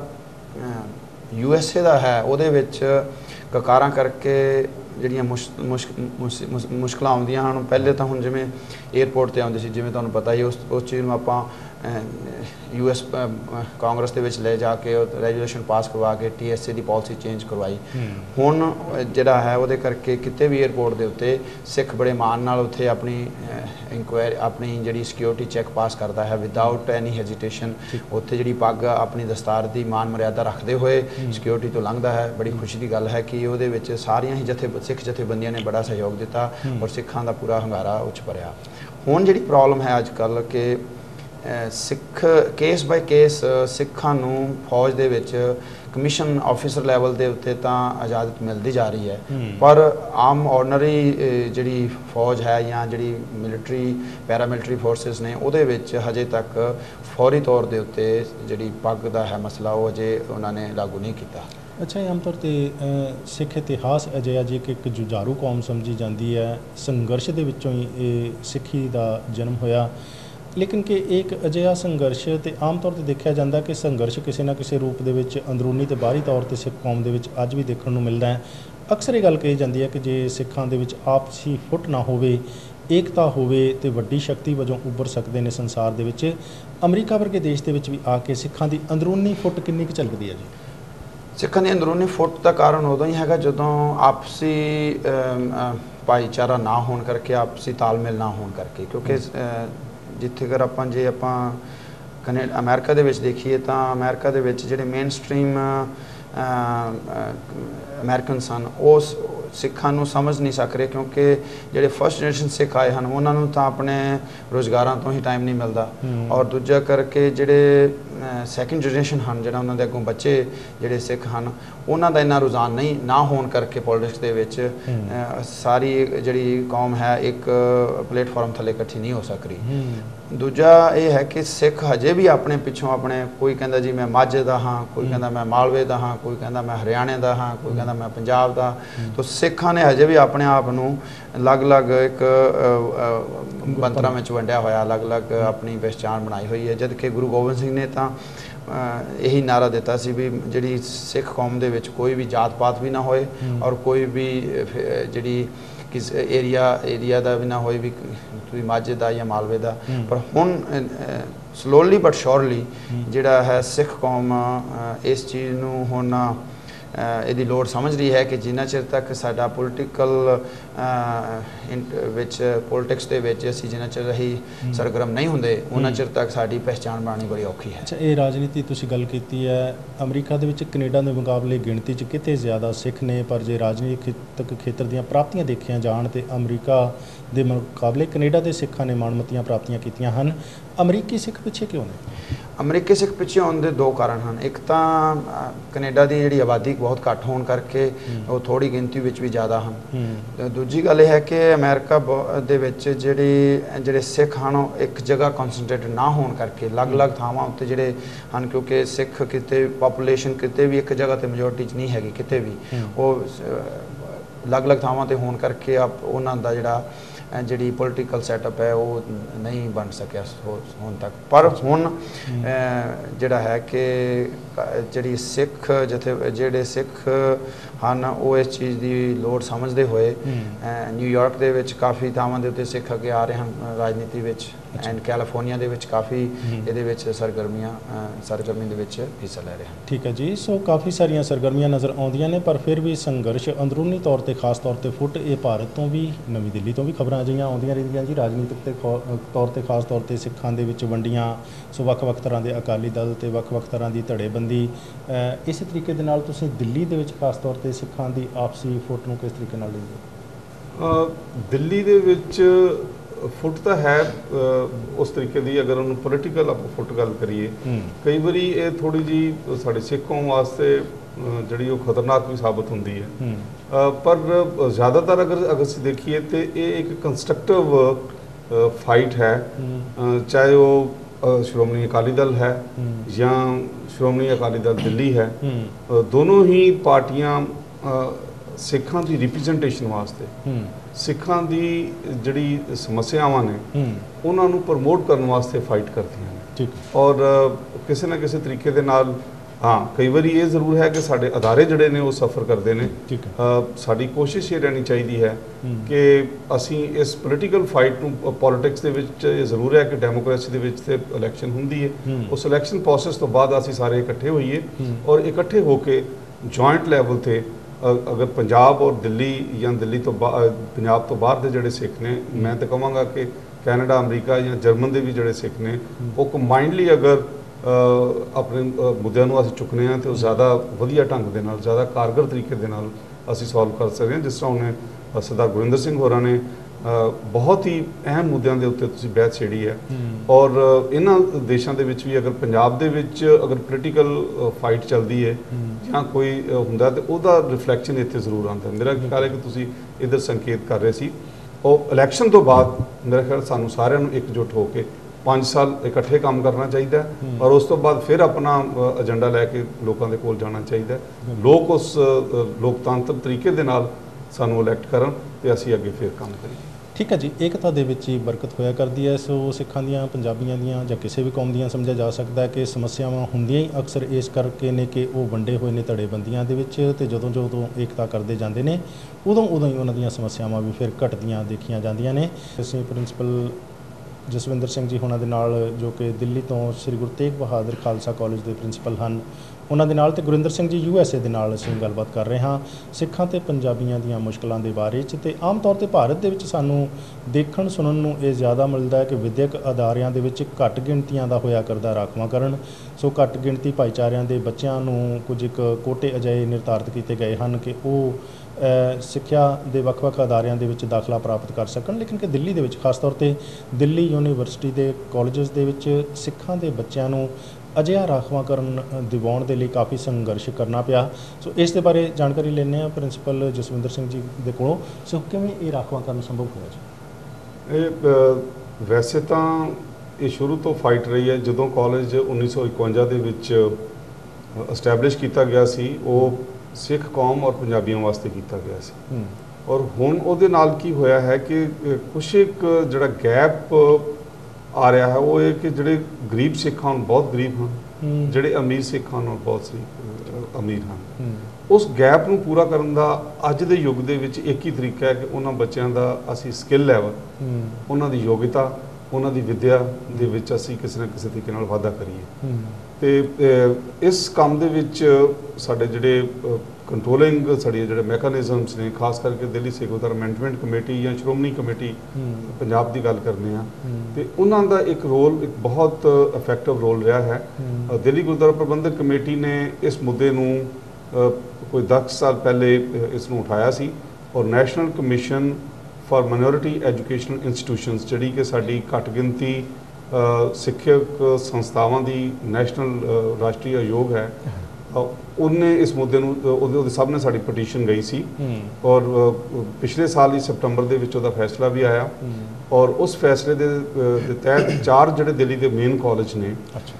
ਯੂ ਐਸ ਏ ਦਾ ਹੈ, ਉਹਦੇ ਵਿੱਚ ਕਕਾਰਾਂ ਕਰਕੇ ਜਿਹੜੀਆਂ ਮੁਸ਼ ਮੁਸ਼ਕਲਾਂ ਆਉਂਦੀਆਂ ਹਨ। ਪਹਿਲੇ ਤਾਂ ਹੁਣ ਜਿਵੇਂ ਏਅਰਪੋਰਟ 'ਤੇ ਆਉਂਦੇ ਸੀ, ਜਿਵੇਂ ਤੁਹਾਨੂੰ ਪਤਾ ਹੀ, ਉਸ ਉਸ ਚੀਜ਼ ਨੂੰ ਆਪਾਂ ਯੂ ਐਸ ਕਾਂਗਰਸ ਦੇ ਵਿੱਚ ਲੈ ਜਾ ਕੇ ਰੈਜੂਲੇਸ਼ਨ ਪਾਸ ਕਰਵਾ ਕੇ ਟੀ ਐਸ ਏ ਦੀ ਪਾਲਿਸੀ ਚੇਂਜ ਕਰਵਾਈ। ਹੁਣ ਜਿਹੜਾ ਹੈ ਉਹਦੇ ਕਰਕੇ ਕਿਤੇ ਵੀ 에ਅਰਪੋਰਟ ਦੇ ਉੱਤੇ ਸਿੱਖ ਬੜੇ ਮਾਣ ਨਾਲ ਉੱਥੇ ਆਪਣੀ ਇਨਕੁਆਇਰੀ ਆਪਣੀ ਜਿਹੜੀ ਸਿਕਿਉਰਿਟੀ ਚੈੱਕ ਪਾਸ ਕਰਦਾ ਹੈ ਵਿਦਆਊਟ ਐਨੀ ਹੈਜ਼ੀਟੇਸ਼ਨ। ਉੱਥੇ ਜਿਹੜੀ ਪੱਗ ਆਪਣੀ ਦਸਤਾਰ ਦੀ ਮਾਨ ਮਰਿਆਦਾ ਰੱਖਦੇ ਹੋਏ ਸਿਕਿਉਰਿਟੀ ਤੋਂ ਲੰਘਦਾ ਹੈ। ਬੜੀ ਖੁਸ਼ੀ ਦੀ ਗੱਲ ਹੈ ਕਿ ਉਹਦੇ ਵਿੱਚ ਸਾਰੀਆਂ ਹੀ ਜਥੇ ਸਿੱਖ ਜਥੇਬੰਦੀਆਂ ਨੇ ਬੜਾ ਸਹਿਯੋਗ ਦਿੱਤਾ ਔਰ ਸਿੱਖਾਂ ਦਾ ਪੂਰਾ ਹੰਗਾਰਾ ਉੱਚ ਭਰਿਆ। ਹੁਣ ਜਿਹੜੀ ਪ੍ਰੋਬਲਮ ਹੈ ਅੱਜ ਕੱਲ੍ਹ ਕਿ ਸਿੱਖ ਕੇਸ ਬਾਈ ਕੇਸ ਸਿੱਖਾਂ ਨੂੰ ਫੌਜ ਦੇ ਵਿੱਚ ਕਮਿਸ਼ਨ ਆਫਿਸਰ ਲੈਵਲ ਦੇ ਉੱਤੇ ਤਾਂ ਇਜਾਜ਼ਤ ਮਿਲਦੀ ਜਾ ਰਹੀ ਹੈ, ਪਰ ਆਮ ਆਰਡਨਰੀ ਜਿਹੜੀ ਫੌਜ ਹੈ ਜਾਂ ਜਿਹੜੀ ਮਿਲਟਰੀ ਪੈਰਾਮਿਲਟਰੀ ਫੋਰਸਿਸ ਨੇ ਉਹਦੇ ਵਿੱਚ ਹਜੇ ਤੱਕ ਫੌਰੀ ਤੌਰ ਦੇ ਉੱਤੇ ਜਿਹੜੀ ਪੱਗ ਦਾ ਹੈ ਮਸਲਾ ਉਹ ਅਜੇ ਉਹਨਾਂ ਨੇ ਲਾਗੂ ਨਹੀਂ ਕੀਤਾ। ਅੱਛਾ, ਆਮ ਤੌਰ 'ਤੇ ਸਿੱਖ ਇਤਿਹਾਸ ਅਜਿਹਾ ਜੇ ਕਿ ਇੱਕ ਜੁਝਾਰੂ ਕੌਮ ਸਮਝੀ ਜਾਂਦੀ ਹੈ, ਸੰਘਰਸ਼ ਦੇ ਵਿੱਚੋਂ ਹੀ ਇਹ ਸਿੱਖੀ ਦਾ ਜਨਮ ਹੋਇਆ, ਲੇਕਿਨ ਕਿ ਇੱਕ ਅਜਿਹਾ ਸੰਘਰਸ਼ ਤੇ ਆਮ ਤੌਰ 'ਤੇ ਦੇਖਿਆ ਜਾਂਦਾ ਕਿ ਸੰਘਰਸ਼ ਕਿਸੇ ਨਾ ਕਿਸੇ ਰੂਪ ਦੇ ਵਿੱਚ ਅੰਦਰੂਨੀ ਤੇ ਬਾਹਰੀ ਤੌਰ 'ਤੇ ਸਿੱਖ ਕੌਮ ਦੇ ਵਿੱਚ ਅੱਜ ਵੀ ਦੇਖਣ ਨੂੰ ਮਿਲਦਾ ਹੈ। ਅਕਸਰ ਇਹ ਗੱਲ ਕਹੀ ਜਾਂਦੀ ਹੈ ਕਿ ਜੇ ਸਿੱਖਾਂ ਦੇ ਵਿੱਚ ਆਪਸੀ ਫੁੱਟ ਨਾ ਹੋਵੇ, ਏਕਤਾ ਹੋਵੇ ਤੇ ਵੱਡੀ ਸ਼ਕਤੀ ਵਜੋਂ ਉੱਭਰ ਸਕਦੇ ਨੇ ਸੰਸਾਰ ਦੇ ਵਿੱਚ। ਅਮਰੀਕਾ ਵਰਗੇ ਦੇਸ਼ ਦੇ ਵਿੱਚ ਵੀ ਆ ਕੇ ਸਿੱਖਾਂ ਦੀ ਅੰਦਰੂਨੀ ਫੁੱਟ ਕਿੰਨੀ ਕੁ ਝਲਕਦੀ ਹੈ ਜੀ? ਸਿੱਖਾਂ ਦੀ ਅੰਦਰੂਨੀ ਫੁੱਟ ਦਾ ਕਾਰਨ ਉਦੋਂ ਹੀ ਹੈਗਾ ਜਦੋਂ ਆਪਸੀ ਭਾਈਚਾਰਾ ਨਾ ਹੋਣ ਕਰਕੇ, ਆਪਸੀ ਤਾਲਮੇਲ ਨਾ ਹੋਣ ਕਰਕੇ। ਕਿਉਂਕਿ ਜਿੱਥੇ ਅਗਰ ਆਪਾਂ ਜੇ ਆਪਾਂ ਕੈਨੇਡਾ ਅਮਰੀਕਾ ਦੇ ਵਿੱਚ ਦੇਖੀਏ ਤਾਂ ਅਮਰੀਕਾ ਦੇ ਵਿੱਚ ਜਿਹੜੇ ਮੇਨ ਸਟਰੀਮ ਅਮਰੀਕਨ ਸਨ ਉਹ ਸਿੱਖਾਂ ਨੂੰ ਸਮਝ ਨਹੀਂ ਸਕ ਰਹੇ, ਕਿਉਂਕਿ ਜਿਹੜੇ ਫਸਟ ਜਨਰੇਸ਼ਨ ਸਿੱਖ ਆਏ ਹਨ ਉਹਨਾਂ ਨੂੰ ਤਾਂ ਆਪਣੇ ਰੁਜ਼ਗਾਰਾਂ ਤੋਂ ਹੀ ਟਾਈਮ ਨਹੀਂ ਮਿਲਦਾ, ਔਰ ਦੂਜਾ ਕਰਕੇ ਜਿਹੜੇ ਸੈਕਿੰਡ ਜਨਰੇਸ਼ਨ ਹਨ, ਜਿਹੜਾ ਉਹਨਾਂ ਦੇ ਅੱਗੋਂ ਬੱਚੇ ਜਿਹੜੇ ਸਿੱਖ ਹਨ ਉਹਨਾਂ ਦਾ ਇੰਨਾ ਰੁਝਾਨ ਨਹੀਂ ਨਾ ਹੋਣ ਕਰਕੇ ਪੋਲਿਟਿਕਸ ਦੇ ਵਿੱਚ ਸਾਰੀ ਜਿਹੜੀ ਕੌਮ ਹੈ ਇੱਕ ਪਲੇਟਫਾਰਮ ਥੱਲੇ ਇਕੱਠੀ ਨਹੀਂ ਹੋ ਸਕ ਰਹੀ। ਦੂਜਾ ਇਹ ਹੈ ਕਿ ਸਿੱਖ ਹਜੇ ਵੀ ਆਪਣੇ ਪਿੱਛੋਂ ਆਪਣੇ ਕੋਈ ਕਹਿੰਦਾ ਜੀ ਮੈਂ ਮਾਝੇ ਦਾ ਹਾਂ, ਕੋਈ ਕਹਿੰਦਾ ਮੈਂ ਮਾਲਵੇ ਦਾ ਹਾਂ, ਕੋਈ ਕਹਿੰਦਾ ਮੈਂ ਹਰਿਆਣੇ ਦਾ ਹਾਂ, ਕੋਈ ਕਹਿੰਦਾ ਮੈਂ ਪੰਜਾਬ ਦਾ। ਤਾਂ ਸਿੱਖਾਂ ਨੇ ਹਜੇ ਵੀ ਆਪਣੇ ਆਪ ਨੂੰ ਅਲੱਗ-ਅਲੱਗ ਇੱਕ ਬੰਤਰਾਂ ਵਿੱਚ ਵੰਡਿਆ ਹੋਇਆ, ਅਲੱਗ-ਅਲੱਗ ਆਪਣੀ ਪਹਿਚਾਣ ਬਣਾਈ ਹੋਈ ਹੈ। ਜਦ ਕਿ ਗੁਰੂ ਗੋਬਿੰਦ ਸਿੰਘ ਨੇ ਤਾਂ ਇਹੀ ਨਾਰਾ ਦਿੱਤਾ ਸੀ ਵੀ ਜਿਹੜੀ ਸਿੱਖ ਕੌਮ ਦੇ ਵਿੱਚ ਕੋਈ ਵੀ ਜਾਤ ਪਾਤ ਵੀ ਨਾ ਹੋਏ ਔਰ ਕੋਈ ਵੀ ਜਿਹੜੀ ਕਿਸ ਏਰੀਆ ਏਰੀਆ ਦਾ ਵੀ ਨਾ ਹੋਏ ਵੀ ਤੁਸੀਂ ਮਾਝੇ ਦਾ ਜਾਂ ਮਾਲਵੇ ਦਾ। ਪਰ ਹੁਣ ਸਲੋਲੀ ਬਟ ਸ਼ੋਰਲੀ ਜਿਹੜਾ ਹੈ ਸਿੱਖ ਕੌਮ ਇਸ ਚੀਜ਼ ਨੂੰ ਹੁਣ ਇਹਦੀ ਲੋੜ ਸਮਝ ਰਹੀ ਹੈ ਕਿ ਜਿੰਨਾ ਚਿਰ ਤੱਕ ਸਾਡਾ ਪੋਲੀਟੀਕਲ ਵਿੱਚ ਪੋਲਿਟਿਕਸ ਦੇ ਵਿੱਚ ਅਸੀਂ ਜਿੰਨਾ ਚਿਰ ਅਸੀਂ ਸਰਗਰਮ ਨਹੀਂ ਹੁੰਦੇ ਉਹਨਾਂ ਚਿਰ ਤੱਕ ਸਾਡੀ ਪਹਿਚਾਣ ਬਣਾਉਣੀ ਬੜੀ ਔਖੀ ਹੈ। ਅੱਛਾ, ਇਹ ਰਾਜਨੀਤੀ ਤੁਸੀਂ ਗੱਲ ਕੀਤੀ ਹੈ, ਅਮਰੀਕਾ ਦੇ ਵਿੱਚ ਕੈਨੇਡਾ ਦੇ ਮੁਕਾਬਲੇ ਗਿਣਤੀ 'ਚ ਕਿਤੇ ਜ਼ਿਆਦਾ ਸਿੱਖ ਨੇ, ਪਰ ਜੇ ਰਾਜਨੀਤਿਕ ਖੇਤਰ ਦੀਆਂ ਪ੍ਰਾਪਤੀਆਂ ਦੇਖੀਆਂ ਜਾਣ ਤੇ ਅਮਰੀਕਾ ਦੇ ਮੁਕਾਬਲੇ ਕੈਨੇਡਾ ਦੇ ਸਿੱਖਾਂ ਨੇ ਮਾਣਮੱਤੀਆਂ ਪ੍ਰਾਪਤੀਆਂ ਕੀਤੀਆਂ ਹਨ। ਅਮਰੀਕੀ ਸਿੱਖ ਪਿੱਛੇ ਕਿਉਂ ਨੇ? ਅਮਰੀਕੀ ਸਿੱਖ ਪਿੱਛੇ ਹੋਣ ਦੇ ਦੋ ਕਾਰਨ ਹਨ। ਇੱਕ ਤਾਂ ਕੈਨੇਡਾ ਦੀ ਜਿਹੜੀ ਆਬਾਦੀ ਬਹੁਤ ਘੱਟ ਹੋਣ ਕਰਕੇ ਉਹ ਥੋੜ੍ਹੀ ਗਿਣਤੀ ਵਿੱਚ ਵੀ ਜ਼ਿਆਦਾ ਹਨ। ਦੂਜੀ ਗੱਲ ਇਹ ਹੈ ਕਿ ਅਮਰੀਕਾ ਦੇ ਵਿੱਚ ਜਿਹੜੀ ਜਿਹੜੇ ਸਿੱਖ ਹਨ ਉਹ ਇੱਕ ਜਗ੍ਹਾ ਕਨਸਨਟਰੇਟਡ ਨਾ ਹੋਣ ਕਰਕੇ ਅਲੱਗ-ਅਲੱਗ ਥਾਵਾਂ ਉੱਤੇ ਜਿਹੜੇ ਹਨ, ਕਿਉਂਕਿ ਸਿੱਖ ਕਿਤੇ ਪਾਪੂਲੇਸ਼ਨ ਕਿਤੇ ਵੀ ਇੱਕ ਜਗ੍ਹਾ 'ਤੇ ਮੈਜੋਰਟੀ 'ਚ ਨਹੀਂ ਹੈਗੀ, ਕਿਤੇ ਵੀ ਉਹ ਅਲੱਗ-ਅਲੱਗ ਥਾਵਾਂ 'ਤੇ ਹੋਣ ਕਰਕੇ ਆਪ ਉਹਨਾਂ ਦਾ ਜਿਹੜਾ ਜਿਹੜੀ ਪੋਲੀਟੀਕਲ ਸੈਟਅਪ ਹੈ ਉਹ ਨਹੀਂ ਬਣ ਸਕਿਆ ਹੁਣ ਤੱਕ। ਪਰ ਹੁਣ ਜਿਹੜਾ ਹੈ ਕਿ ਜਿਹੜੀ ਸਿੱਖ ਜਿੱਥੇ ਜਿਹੜੇ ਸਿੱਖ ਹਨ ਉਹ ਇਸ ਚੀਜ਼ ਦੀ ਲੋੜ ਸਮਝਦੇ ਹੋਏ ਨਿਊਯਾਰਕ ਦੇ ਵਿੱਚ ਕਾਫੀ ਥਾਵਾਂ ਦੇ ਉੱਤੇ ਸਿੱਖ ਅੱਗੇ ਆ ਰਹੇ ਹਨ ਰਾਜਨੀਤੀ ਵਿੱਚ, ਐਂਡ ਕੈਲੀਫੋਰਨੀਆ ਦੇ ਵਿੱਚ ਕਾਫੀ ਇਹਦੇ ਵਿੱਚ ਸਰਗਰਮੀਆਂ ਸਰਗਰਮੀ ਦੇ ਵਿੱਚ ਹਿੱਸਾ ਲੈ ਰਹੇ ਹਨ। ਠੀਕ ਹੈ ਜੀ, ਸੋ ਕਾਫੀ ਸਾਰੀਆਂ ਸਰਗਰਮੀਆਂ ਨਜ਼ਰ ਆਉਂਦੀਆਂ ਨੇ, ਪਰ ਫਿਰ ਵੀ ਸੰਘਰਸ਼ ਅੰਦਰੂਨੀ ਤੌਰ 'ਤੇ ਖਾਸ ਤੌਰ 'ਤੇ ਫੁੱਟ ਇਹ ਭਾਰਤ ਤੋਂ ਵੀ ਨਵੀਂ ਦਿੱਲੀ ਤੋਂ ਵੀ ਖਬਰਾਂ ਅਜਿਹੀਆਂ ਆਉਂਦੀਆਂ ਰਹਿੰਦੀਆਂ ਜੀ। ਰਾਜਨੀਤਿਕ ਤੇ ਤੌਰ 'ਤੇ ਖਾਸ ਤੌਰ 'ਤੇ ਸਿੱਖਾਂ ਦੇ ਵਿੱਚ ਵੰਡੀਆਂ, ਸੋ ਵੱਖ-ਵੱਖ ਤਰ੍ਹਾਂ ਦੇ ਅਕਾਲੀ ਦਲ ਤੇ ਵੱਖ-ਵੱਖ ਤਰ੍ਹਾਂ ਦੀ ਧੜੇਬੰਦੀ। ਇਸੇ ਤਰੀਕੇ ਦੇ ਨਾਲ ਤੁਸੀਂ ਦਿੱਲੀ ਦੇ ਵਿੱਚ ਖਾਸ ਤੌਰ 'ਤੇ ਸਿੱਖਾਂ ਦੀ ਆਪਸੀ ਫੁੱਟ ਨੂੰ ਕਿਸ ਤਰੀਕੇ ਨਾਲ ਲੈਂਦੇ? ਦਿੱਲੀ ਦੇ ਵਿੱਚ ਫੁੱਟ ਤਾਂ ਹੈ ਉਸ ਤਰੀਕੇ ਦੀ, ਅਗਰ ਉਹਨੂੰ ਪੋਲੀਟੀਕਲ ਆਪਾਂ ਫੁੱਟ ਗੱਲ ਕਰੀਏ, ਕਈ ਵਾਰੀ ਇਹ ਥੋੜ੍ਹੀ ਜਿਹੀ ਸਾਡੇ ਸਿੱਖ ਕੌਮ ਵਾਸਤੇ ਜਿਹੜੀ ਉਹ ਖਤਰਨਾਕ ਵੀ ਸਾਬਤ ਹੁੰਦੀ ਹੈ। ਪਰ ਜ਼ਿਆਦਾਤਰ ਅਗਰ ਅਗਰ ਅਸੀਂ ਦੇਖੀਏ ਤਾਂ ਇਹ ਇੱਕ ਕੰਸਟਰਕਟਿਵ ਫਾਈਟ ਹੈ, ਚਾਹੇ ਉਹ ਸ਼੍ਰੋਮਣੀ ਅਕਾਲੀ ਦਲ ਹੈ ਜਾਂ ਸ਼੍ਰੋਮਣੀ ਅਕਾਲੀ ਦਲ ਦਿੱਲੀ ਹੈ। ਦੋਨੋਂ ਹੀ ਪਾਰਟੀਆਂ ਸਿੱਖਾਂ ਦੀ ਰਿਪਰੈਜ਼ੈਂਟੇਸ਼ਨ ਵਾਸਤੇ, ਸਿੱਖਾਂ ਦੀ ਜਿਹੜੀ ਸਮੱਸਿਆਵਾਂ ਨੇ ਉਹਨਾਂ ਨੂੰ ਪ੍ਰਮੋਟ ਕਰਨ ਵਾਸਤੇ ਫਾਈਟ ਕਰਦੀਆਂ ਨੇ, ਔਰ ਕਿਸੇ ਨਾ ਕਿਸੇ ਤਰੀਕੇ ਦੇ ਨਾਲ हाँ कई बार ये जरूर है कि साढ़े अदारे जड़े ने वो सफ़र करते हैं। ठीक है। साड़ी कोशिश ये रहनी चाहिए है कि असी इस पोलिटिकल फाइट नूं पॉलिटिक्स दे विच ये जरूर है कि डेमोक्रेसी दे विच ते इलैक्शन हुंदी है, उस इलैक्शन प्रोसैस तो बाद असी सारे इकट्ठे होइए और इकट्ठे होके जॉइंट लैवल ते अगर पंजाब और दिल्ली या दिल्ली तो पंजाब तो बाहर के जोड़े सिख ने, मैं तो कहांगा कि कैनेडा अमरीका या जर्मन के भी जोड़े सिख ने वो कंबाइंडली अगर अपने मुद्दों को असीं चुकने हैं तो ज़्यादा वधिया ढंग दे नाल ज़्यादा कारगर तरीके दे नाल असीं सॉल्व कर सकते हैं। जिस तरह उन्हें सरदार गुरिंदर सिंह होरां ने बहुत ही अहम मुद्दों के उत्ते तुसीं बहस छेड़ी है और इन्हां देशों के विच भी अगर पंजाब दे विच अगर पोलिटिकल फाइट चलती है या कोई हुंदा तो उहदा रिफ्लैक्शन इत्थे जरूर आंदा। मेरा ख्याल है कि तुसीं इधर संकेत कर रहे सी और इलैक्शन तो बाद मेरा ख्याल सानूं सारिआं नूं एकजुट होकर पाँच साल इकट्ठे काम करना चाहिए और उस तो बाद फिर अपना एजेंडा लैके लोगों के कोल जाना चाहिए। लोग उस लोकतंत्र तरीके दे नाल सानू इलैक्ट करन ते असीं अगे फिर काम करिए। ठीक है जी, एकता दे विच ही बरकत होया करती है। सो सिखां दियां पंजाबियां दियां जां किसी भी कौम दियां समझा जा सकता है कि समस्यावां हुंदियां ही अक्सर इस करके ने कि वो वंडे हुए ने धड़ेबंदियां दे विच ते जदों जदों एकता करते जाते हैं उदों उदों ही उन्हां दियां समस्यावां भी फिर घटदियां देखियां जांदियां ने। असीं प्रिंसीपल जसविंदर सिंह जी होना दे नाल जो कि दिल्ली तो श्री गुरु तेग बहादुर खालसा कॉलेज के प्रिंसीपल हैं उन्हां दे नाल ते Gurinder Singh ji U S A दे नाल असीं गलबात कर रहे हाँ सिखां ते पंजाबियां दीयां मुश्किलां दे बारे च। ते आम तौर ते भारत दे विच सानूं देखण सुनन नूं ये ज़्यादा मिलदा है कि विद्यक अदारियां दे विच घट गिणतियां दा होया करदा राखवांकरण। सो घट गिणती भाईचारिਆਂ ਦੇ ਬੱਚਿਆਂ ਨੂੰ कुछ एक कोटे अजिहे निर्धारित किए गए हैं कि वो सिक्ख्या के ਵੱਖ-ਵੱਖ ਅਦਾਰਿਆਂ ਦੇ ਵਿੱਚ ਦਾਖਲਾ ਪ੍ਰਾਪਤ ਕਰ ਸਕਣ, ਲੇਕਿਨ ਕਿ ਦਿੱਲੀ ਦੇ ਵਿੱਚ ਖਾਸ ਤੌਰ ਤੇ ਦਿੱਲੀ ਯੂਨੀਵਰਸਿਟੀ ਦੇ ਕਾਲਜਸ ਦੇ ਵਿੱਚ ਸਿੱਖਾਂ ਦੇ ਬੱਚਿਆਂ ਨੂੰ ਅਜਿਹਾ ਰਾਖਵਾਂਕਰਨ ਦਿਵਾਉਣ ਦੇ ਲਈ ਕਾਫੀ ਸੰਘਰਸ਼ ਕਰਨਾ ਪਿਆ। ਸੋ ਇਸ ਦੇ ਬਾਰੇ ਜਾਣਕਾਰੀ ਲੈਣੇ ਆ ਪ੍ਰਿੰਸੀਪਲ ਜਸਵਿੰਦਰ ਸਿੰਘ ਜੀ ਦੇ ਕੋਲੋਂ। ਸੋ ਕਿਵੇਂ ਇਹ ਰਾਖਵਾਂਕਰਨ ਸੰਭਵ ਹੋਇਆ ਜੀ? ਇਹ ਵੈਸੇ ਤਾਂ ਇਹ ਸ਼ੁਰੂ ਤੋਂ ਫਾਈਟ ਰਹੀ ਹੈ। ਜਦੋਂ ਕਾਲਜ ਉੱਨੀ ਸੌ ਇਕਵੰਜਾ ਦੇ ਵਿੱਚ ਐਸਟੈਬਲਿਸ਼ ਕੀਤਾ ਗਿਆ ਸੀ ਉਹ सिख कौम और पंजाबियों वास्ते किया गया सी और हुण उहदे नाल की होया है कि कुछ एक जिहड़ा गैप आ रहा है वो है कि जिहड़े गरीब सिख हैं बहुत गरीब हैं, जिहड़े अमीर सिख हैं बहुत अमीर हैं। उस गैप नूं पूरा करन दा अज दे युग दे विच एक ही तरीका है कि उन्हां बच्चों का असीं स्किल लैवल उन्हां दी योग्यता उन्हां दी विद्या दे विच असीं किसी ना किसी तरीके नाल वाधा करिए। तो इस काम दे विच साडे जिहड़े कंट्रोलिंग साड़ियां जिहड़े मैकेनिज़म्स ने खास करके दिल्ली सिख गुरुद्वारा मैनेजमेंट कमेटी या श्रोमणी कमेटी पंजाब की गल करने तो उन्हां दा एक रोल एक बहुत इफैक्टिव रोल रहा है। दिल्ली गुरुद्वारा प्रबंधक कमेटी ने इस मुद्दे नूं कोई दस साल पहले इसनूं उठाया सी और national commission for minority educational institutions जिहड़ी कि साडी घट गिनती सिक्खियक संस्थावां दी नैशनल राष्ट्रीय आयोग है उन्हें इस मुद्दे नूं सामने साड़ी पटीशन गई सी और पिछले साल ही सितंबर दे विच उहदा फैसला भी आया और उस फैसले दे तहत चार जिहड़े दिल्ली दे मेन कॉलेज ने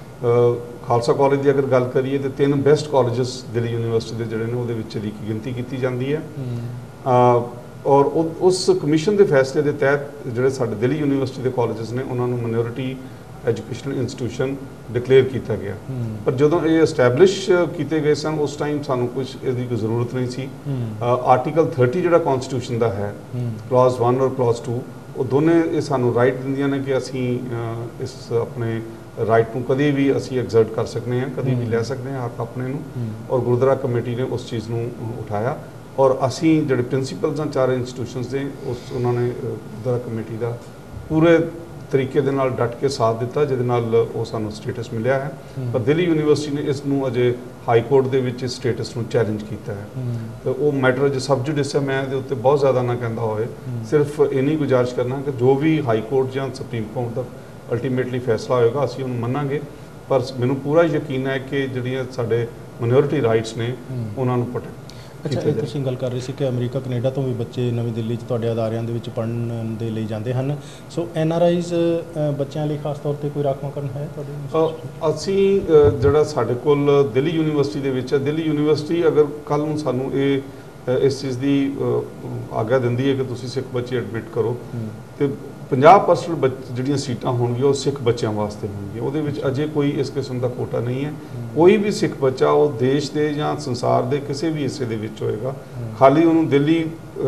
खालसा कॉलेज की अगर गल करिए तो तीन बेस्ट कॉलेजेस दिल्ली यूनीवर्सिटी के जिहड़े ने उहदे विच दी गिनती की जाती है और उस कमीशन के फैसले के तहत जिहड़े साडे दिल्ली यूनीवर्सिटी के कॉलेजेस ने उन्होंने माइनॉरिटी एजुकेशनल इंस्टीट्यूशन डिक्लेयर किया गया। पर जदों ये एस्टैबलिश किए गए सन उस टाइम सानू कुछ इसकी कोई जरूरत नहीं सी। आर्टिकल थर्टी जिहड़ा कॉन्स्टिट्यूशन का है क्लॉज वन और क्लॉज टू वो दोने ये सानू राइट दिंदियां ने कि असी इस अपने राइट नूं कभी भी असी एग्जर्ट कर सकते हैं, कभी भी ले सकते हैं हक अपने नूं और गुरुद्वारा कमेटी ने उस चीज़ नूं उठाया और असी जिहड़े प्रिंसीपल्स हैं चार इंस्टीट्यूशनस ने उस उन्होंने गुरुद्वारा कमेटी का पूरे तरीके दे नाल डट के साथ दिता जिहदे नाल वो सानू स्टेटस मिलिया है। पर दिल्ली यूनीवर्सिटी ने इस नूं अजे हाई कोर्ट दे विच इस स्टेटस नूं चैलेंज किया है तो वो मैटर जो सब जुडिस है मैं इहदे उत्ते बहुत ज़्यादा ना कहता होए सिर्फ इन्नी गुजारिश करना कि जो भी हाई कोर्ट या सुप्रीम कोर्ट का अल्टीमेटली फैसला होएगा असीं उहनूं मन्नांगे। पर मैनूं पूरा यकीन है कि जिहड़ियां साडे माइनॉरिटी राइट्स ने उन्हां नूं प्रोटैक्ट। अच्छा ये तुसीं गल कर रहे सी कि अमरीका कनेडा तो भी बच्चे नवीं दिल्ली च तुहाडे अदारिਆਂ ਦੇ ਵਿੱਚ ਪੜ੍ਹਨ ਦੇ ਲਈ ਜਾਂਦੇ ਹਨ। सो एन आर आईज़ ਬੱਚਿਆਂ ਲਈ ਖਾਸ ਤੌਰ ਤੇ ਕੋਈ ਰਾਖਵਾਂਕਰਨ ਹੈ ਤੁਹਾਡੇ? ਅਸੀਂ ਜਿਹੜਾ ਸਾਡੇ ਕੋਲ ਦਿੱਲੀ ਯੂਨੀਵਰਸਿਟੀ ਦੇ ਵਿੱਚ ਹੈ ਦਿੱਲੀ ਯੂਨੀਵਰਸਿਟੀ ਅਗਰ ਕੱਲ੍ਹ ਨੂੰ ਸਾਨੂੰ ਇਹ ਇਸ ਚੀਜ਼ ਦੀ ਆਗਿਆ ਦਿੰਦੀ ਹੈ ਕਿ ਤੁਸੀਂ ਸਿੱਖ ਬੱਚੇ ਐਡਮਿਟ ਕਰੋ ਤੇ ਪੰਜਾਹ ਪਰਸੈਂਟ ਜਿਹੜੀਆਂ ਸੀਟਾਂ ਹੋਣਗੀਆਂ ਉਹ ਸਿੱਖ ਬੱਚਿਆਂ ਵਾਸਤੇ ਹੋਣਗੀਆਂ। ਉਹਦੇ ਵਿੱਚ ਅਜੇ ਕੋਈ ਇਸ ਕਿਸਮ ਦਾ ਕੋਟਾ ਨਹੀਂ ਹੈ। ਕੋਈ ਵੀ ਸਿੱਖ ਬੱਚਾ ਉਹ ਦੇਸ਼ ਦੇ ਜਾਂ ਸੰਸਾਰ ਦੇ ਕਿਸੇ ਵੀ ਹਿੱਸੇ ਦੇ ਵਿੱਚ ਹੋਏਗਾ, ਖਾਲੀ ਉਹਨੂੰ ਦਿੱਲੀ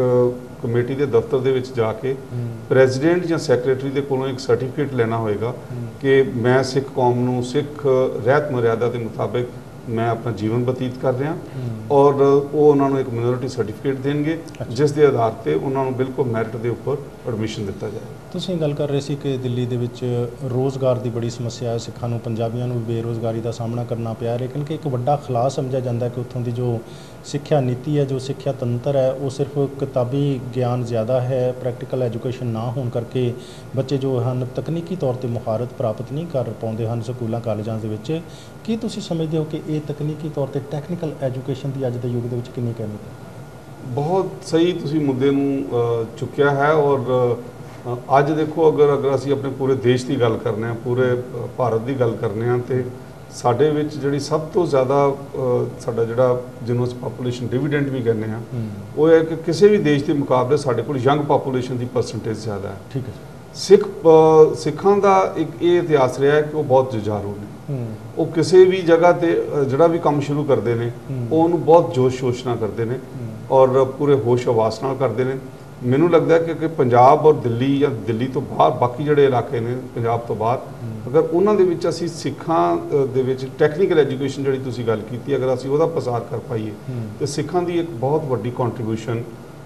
ਕਮੇਟੀ ਦੇ ਦਫ਼ਤਰ ਦੇ ਵਿੱਚ ਜਾ ਕੇ ਪ੍ਰੈਜ਼ੀਡੈਂਟ ਜਾਂ ਸੈਕਟਰੀ ਦੇ ਕੋਲੋਂ ਇੱਕ ਸਰਟੀਫਿਕੇਟ ਲੈਣਾ ਹੋਏਗਾ ਕਿ ਮੈਂ ਸਿੱਖ ਕੌਮ ਨੂੰ ਸਿੱਖ ਰਹਿਤ ਮਰਿਆਦਾ ਦੇ ਮੁਤਾਬਿਕ ਮੈਂ ਆਪਣਾ ਜੀਵਨ ਬਤੀਤ ਕਰ ਰਿਹਾ, ਔਰ ਉਹ ਉਹਨਾਂ ਨੂੰ ਇੱਕ ਮਿਨੋਰਿਟੀ ਸਰਟੀਫਿਕੇਟ ਦੇਣਗੇ ਜਿਸ ਦੇ ਆਧਾਰ ਤੇ ਉਹਨਾਂ ਨੂੰ ਬਿਲਕੁਲ ਮੈਰਿਟ ਦੇ ਉੱਪਰ ਐਡਮਿਸ਼ਨ ਦਿੱਤਾ ਜਾਏ। ਤੁਸੀਂ ਗੱਲ ਕਰ ਰਹੇ ਸੀ ਕਿ ਦਿੱਲੀ ਦੇ ਵਿੱਚ ਰੋਜ਼ਗਾਰ ਦੀ ਬੜੀ ਸਮੱਸਿਆ ਹੈ, ਸਿੱਖਾਂ ਨੂੰ ਪੰਜਾਬੀਆਂ ਨੂੰ ਬੇਰੁਜ਼ਗਾਰੀ ਦਾ ਸਾਹਮਣਾ ਕਰਨਾ ਪਿਆ, ਲੇਕਿਨ ਕਿ ਇੱਕ ਵੱਡਾ ਖਲਾਅ ਸਮਝਿਆ ਜਾਂਦਾ ਕਿ ਉੱਥੋਂ ਦੀ ਜੋ ਸਿੱਖਿਆ ਨੀਤੀ ਹੈ, ਜੋ ਸਿੱਖਿਆ ਤੰਤਰ ਹੈ, ਉਹ ਸਿਰਫ ਕਿਤਾਬੀ ਗਿਆਨ ਜ਼ਿਆਦਾ ਹੈ, ਪ੍ਰੈਕਟੀਕਲ ਐਜੂਕੇਸ਼ਨ ਨਾ ਹੋਣ ਕਰਕੇ ਬੱਚੇ ਜੋ ਹਨ ਤਕਨੀਕੀ ਤੌਰ 'ਤੇ ਮੁਹਾਰਤ ਪ੍ਰਾਪਤ ਨਹੀਂ ਕਰ ਪਾਉਂਦੇ ਹਨ ਸਕੂਲਾਂ ਕਾਲਜਾਂ ਦੇ ਵਿੱਚ। ਕੀ ਤੁਸੀਂ ਸਮਝਦੇ ਹੋ ਕਿ ਇਹ ਤਕਨੀਕੀ ਤੌਰ 'ਤੇ ਟੈਕਨੀਕਲ ਐਜੂਕੇਸ਼ਨ ਦੀ ਅੱਜ ਦੇ ਯੁੱਗ ਦੇ ਵਿੱਚ ਕਿੰਨੀ ਅਹਿਮੀਅਤ ਹੈ? ਬਹੁਤ ਸਹੀ ਤੁਸੀਂ ਮੁੱਦੇ ਨੂੰ ਚੁੱਕਿਆ ਹੈ। ਔਰ ਅੱਜ ਦੇਖੋ, ਅਗਰ ਅਗਰ ਅਸੀਂ ਆਪਣੇ ਪੂਰੇ ਦੇਸ਼ ਦੀ ਗੱਲ ਕਰਨੇ ਆ, ਪੂਰੇ ਭਾਰਤ ਦੀ ਗੱਲ ਕਰਨੇ ਆ, ਤੇ ਸਾਡੇ ਵਿੱਚ ਜਿਹੜੀ ਸਭ ਤੋਂ ਜ਼ਿਆਦਾ ਸਾਡਾ ਜਿਹੜਾ ਜਿਹਨੂੰ ਅਸੀਂ ਪਾਪੂਲੇਸ਼ਨ ਡਿਵੀਡੈਂਡ ਵੀ ਕਹਿੰਦੇ ਆ, ਉਹ ਹੈ ਕਿ ਕਿਸੇ ਵੀ ਦੇਸ਼ ਦੇ ਮੁਕਾਬਲੇ ਸਾਡੇ ਕੋਲ ਯੰਗ ਪਾਪੂਲੇਸ਼ਨ ਦੀ ਪਰਸੈਂਟੇਜ ਜ਼ਿਆਦਾ ਹੈ। ਠੀਕ ਹੈ। ਸਿੱਖ ਸਿੱਖਾਂ ਦਾ ਇੱਕ ਇਹ ਇਤਿਹਾਸ ਰਿਹਾ ਹੈ ਕਿ ਉਹ ਬਹੁਤ ਜੁਝਾਰੂ ਨੇ। ਉਹ ਕਿਸੇ ਵੀ ਜਗ੍ਹਾ ਤੇ ਜਿਹੜਾ ਵੀ ਕੰਮ ਸ਼ੁਰੂ ਕਰਦੇ ਨੇ ਉਹ ਉਹਨੂੰ ਬਹੁਤ ਜੋਸ਼ ਸ਼ੋਸ਼ ਨਾਲ ਕਰਦੇ ਨੇ ਔਰ ਪੂਰੇ ਹੋਸ਼ ਹਵਾਸ ਨਾਲ ਕਰਦੇ ਨੇ। ਮੈਨੂੰ ਲੱਗਦਾ ਹੈ ਕਿ ਪੰਜਾਬ ਔਰ ਦਿੱਲੀ ਜਾਂ ਦਿੱਲੀ ਤੋਂ ਬਾਹਰ ਬਾਕੀ ਜਿਹੜੇ ਇਲਾਕੇ ਨੇ ਪੰਜਾਬ ਤੋਂ ਬਾਹਰ, ਅਗਰ ਉਹਨਾਂ ਦੇ ਵਿੱਚ ਅਸੀਂ ਸਿੱਖਾਂ ਦੇ ਵਿੱਚ ਟੈਕਨੀਕਲ ਐਜੂਕੇਸ਼ਨ ਜਿਹੜੀ ਤੁਸੀਂ ਗੱਲ ਕੀਤੀ, ਅਗਰ ਅਸੀਂ ਉਹਦਾ ਪ੍ਰਸਾਰ ਕਰ ਪਾਈਏ ਤੇ ਸਿੱਖਾਂ ਦੀ ਇੱਕ ਬਹੁਤ ਵੱਡੀ ਕੰਟਰੀਬਿਊਸ਼ਨ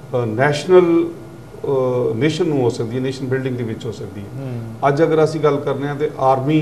ਨੈਸ਼ਨਲ ਨੇਸ਼ਨ ਨੂੰ ਹੋ ਸਕਦੀ ਹੈ, ਨੇਸ਼ਨ ਬਿਲਡਿੰਗ ਦੇ ਵਿੱਚ ਹੋ ਸਕਦੀ ਹੈ। ਅੱਜ ਅਗਰ ਅਸੀਂ ਗੱਲ ਕਰਨੇ ਆ ਤੇ ਆਰਮੀ,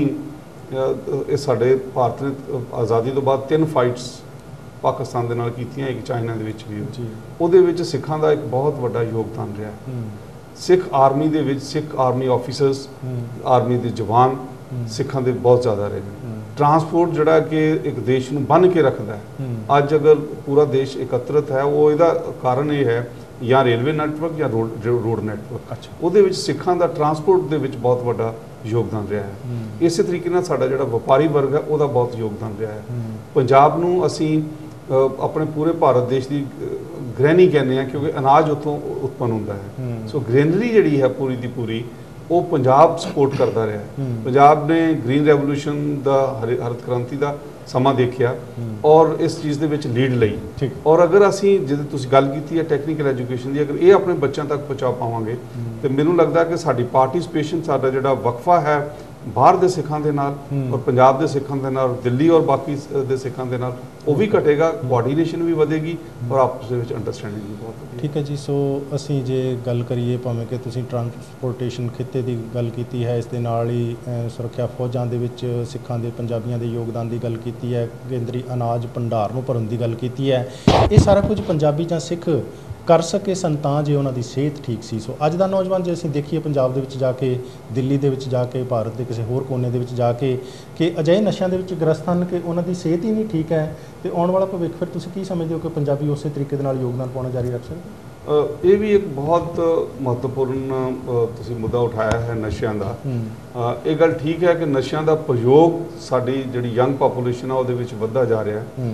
ਇਹ ਸਾਡੇ ਭਾਰਤ ਨੇ ਆਜ਼ਾਦੀ ਤੋਂ ਬਾਅਦ ਤਿੰਨ ਫਾਈਟਸ ਪਾਕਿਸਤਾਨ ਦੇ ਨਾਲ ਕੀਤੀਆਂ, ਇੱਕ ਚਾਈਨਾ ਦੇ ਵਿੱਚ ਵੀ, ਉਹਦੇ ਵਿੱਚ ਸਿੱਖਾਂ ਦਾ ਇੱਕ ਬਹੁਤ ਵੱਡਾ ਯੋਗਦਾਨ ਰਿਹਾ। ਸਿੱਖ ਆਰਮੀ ਦੇ ਵਿੱਚ ਸਿੱਖ ਆਰਮੀ ਆਫੀਸਰਸ, ਆਰਮੀ ਦੇ ਜਵਾਨ ਸਿੱਖਾਂ ਦੇ ਬਹੁਤ ਜ਼ਿਆਦਾ ਰਹੇ ਨੇ। ਟਰਾਂਸਪੋਰਟ ਜਿਹੜਾ ਕਿ ਇੱਕ ਦੇਸ਼ ਨੂੰ ਬੰਨ੍ਹ ਕੇ ਰੱਖਦਾ ਹੈ, ਅੱਜ ਅਗਰ ਪੂਰਾ ਦੇਸ਼ ਇਕੱਤਰਤ ਹੈ, ਉਹ ਇਹਦਾ ਕਾਰਨ ਇਹ ਹੈ ਜਾਂ ਰੇਲਵੇ ਨੈਟਵਰਕ ਜਾਂ ਰੋਡ ਰੋਡ ਨੈਟਵਰਕ, ਉਹਦੇ ਵਿੱਚ ਸਿੱਖਾਂ ਦਾ ਟਰਾਂਸਪੋਰਟ ਦੇ ਵਿੱਚ ਬਹੁਤ ਵੱਡਾ ਯੋਗਦਾਨ ਰਿਹਾ ਹੈ। ਇਸੇ ਤਰੀਕੇ ਨਾਲ ਸਾਡਾ ਜਿਹੜਾ ਵਪਾਰੀ ਵਰਗ ਹੈ ਉਹਦਾ ਬਹੁਤ ਯੋਗਦਾਨ ਰਿਹਾ ਹੈ। ਪੰਜਾਬ ਨੂੰ ਅਸੀਂ ਆਪਣੇ ਪੂਰੇ ਭਾਰਤ ਦੇਸ਼ ਦੀ ਗ੍ਰਹਿਣੀ ਕਹਿੰਦੇ ਆ ਕਿਉਂਕਿ ਅਨਾਜ ਉੱਥੋਂ ਉਤਪੰਨ ਹੁੰਦਾ ਹੈ। ਸੋ ਗ੍ਰੈਨਰੀ ਜਿਹੜੀ ਹੈ ਪੂਰੀ ਦੀ ਪੂਰੀ ਉਹ ਪੰਜਾਬ ਸਪੋਰਟ ਕਰਦਾ ਰਿਹਾ ਹੈ। ਪੰਜਾਬ ਨੇ ਗ੍ਰੀਨ ਰੈਵੋਲੂਸ਼ਨ ਦਾ, ਹਰਿਤ ਕ੍ਰਾਂਤੀ ਦਾ ਸਮਾਂ ਦੇਖਿਆ ਔਰ ਇਸ ਚੀਜ਼ ਦੇ ਵਿੱਚ ਲੀਡ ਲਈ। ਔਰ ਅਗਰ ਅਸੀਂ ਜਦੋਂ ਤੁਸੀਂ ਗੱਲ ਕੀਤੀ ਹੈ ਟੈਕਨੀਕਲ ਐਜੂਕੇਸ਼ਨ ਦੀ, ਅਗਰ ਇਹ ਆਪਣੇ ਬੱਚਿਆਂ ਤੱਕ ਪਹੁੰਚਾ ਪਾਵਾਂਗੇ ਤੇ ਮੈਨੂੰ ਲੱਗਦਾ ਕਿ ਸਾਡੀ ਪਾਰਟਿਸਿਪੇਸ਼ਨ, ਸਾਡਾ ਜਿਹੜਾ ਵਕਫਾ ਹੈ ਬਾਹਰ ਦੇ ਸਿੱਖਾਂ ਦੇ ਨਾਲ ਔਰ ਪੰਜਾਬ ਦੇ ਸਿੱਖਾਂ ਦੇ ਨਾਲ, ਦਿੱਲੀ ਔਰ ਬਾਕੀ ਦੇ ਸਿੱਖਾਂ ਦੇ ਨਾਲ, ਉਹ ਵੀ ਘਟੇਗਾ, ਕੋਆਰਡੀਨੇਸ਼ਨ ਵੀ ਵਧੇਗੀ ਔਰ ਆਪਸ ਦੇ ਵਿੱਚ ਅੰਡਰਸਟੈਂਡਿੰਗ ਵੀ ਬਹੁਤ ਵਧੇਗੀ। ਠੀਕ ਹੈ ਜੀ। ਸੋ ਅਸੀਂ ਜੇ ਗੱਲ ਕਰੀਏ, ਭਾਵੇਂ ਕਿ ਤੁਸੀਂ ਟਰਾਂਸਪੋਰਟੇਸ਼ਨ ਖਿੱਤੇ ਦੀ ਗੱਲ ਕੀਤੀ ਹੈ, ਇਸ ਦੇ ਨਾਲ ਹੀ ਸੁਰੱਖਿਆ ਫੌਜਾਂ ਦੇ ਵਿੱਚ ਸਿੱਖਾਂ ਦੇ, ਪੰਜਾਬੀਆਂ ਦੇ ਯੋਗਦਾਨ ਦੀ ਗੱਲ ਕੀਤੀ ਹੈ, ਕੇਂਦਰੀ ਅਨਾਜ ਭੰਡਾਰ ਨੂੰ ਭਰਨ ਦੀ ਗੱਲ ਕੀਤੀ ਹੈ, ਇਹ ਸਾਰਾ ਕੁਝ ਪੰਜਾਬੀ ਜਾਂ ਸਿੱਖ ਕਰ ਸਕੇ ਸਨ ਤਾਂ ਜੇ ਉਹਨਾਂ ਦੀ ਸਿਹਤ ਠੀਕ ਸੀ। ਸੋ ਅੱਜ ਦਾ ਨੌਜਵਾਨ ਜੇ ਅਸੀਂ ਦੇਖੀਏ ਪੰਜਾਬ ਦੇ ਵਿੱਚ ਜਾ ਕੇ, ਦਿੱਲੀ ਦੇ ਵਿੱਚ ਜਾ ਕੇ, ਭਾਰਤ ਦੇ ਕਿਸੇ ਹੋਰ ਕੋਨੇ ਦੇ ਵਿੱਚ ਜਾ ਕੇ, ਕਿ ਅਜਿਹੇ ਨਸ਼ਿਆਂ ਦੇ ਵਿੱਚ ਗ੍ਰਸਤ ਹਨ ਕਿ ਉਹਨਾਂ ਦੀ ਸਿਹਤ ਹੀ ਨਹੀਂ ਠੀਕ ਹੈ, ਤੇ ਆਉਣ ਵਾਲਾ ਭਵਿੱਖ ਫਿਰ ਤੁਸੀਂ ਕੀ ਸਮਝਦੇ ਹੋ ਕਿ ਪੰਜਾਬੀ ਉਸੇ ਤਰੀਕੇ ਦੇ ਨਾਲ ਯੋਗਦਾਨ ਪਾਉਣਾ ਜਾਰੀ ਰੱਖ ਸਕਦੇ? ਇਹ ਵੀ ਇੱਕ ਬਹੁਤ ਮਹੱਤਵਪੂਰਨ ਤੁਸੀਂ ਮੁੱਦਾ ਉਠਾਇਆ ਹੈ ਨਸ਼ਿਆਂ ਦਾ। ਇਹ ਗੱਲ ਠੀਕ ਹੈ ਕਿ ਨਸ਼ਿਆਂ ਦਾ ਪ੍ਰਯੋਗ ਸਾਡੀ ਜਿਹੜੀ ਯੰਗ ਪਾਪੂਲੇਸ਼ਨ ਆ ਉਹਦੇ ਵਿੱਚ ਵੱਧਦਾ ਜਾ ਰਿਹਾ ਹੈ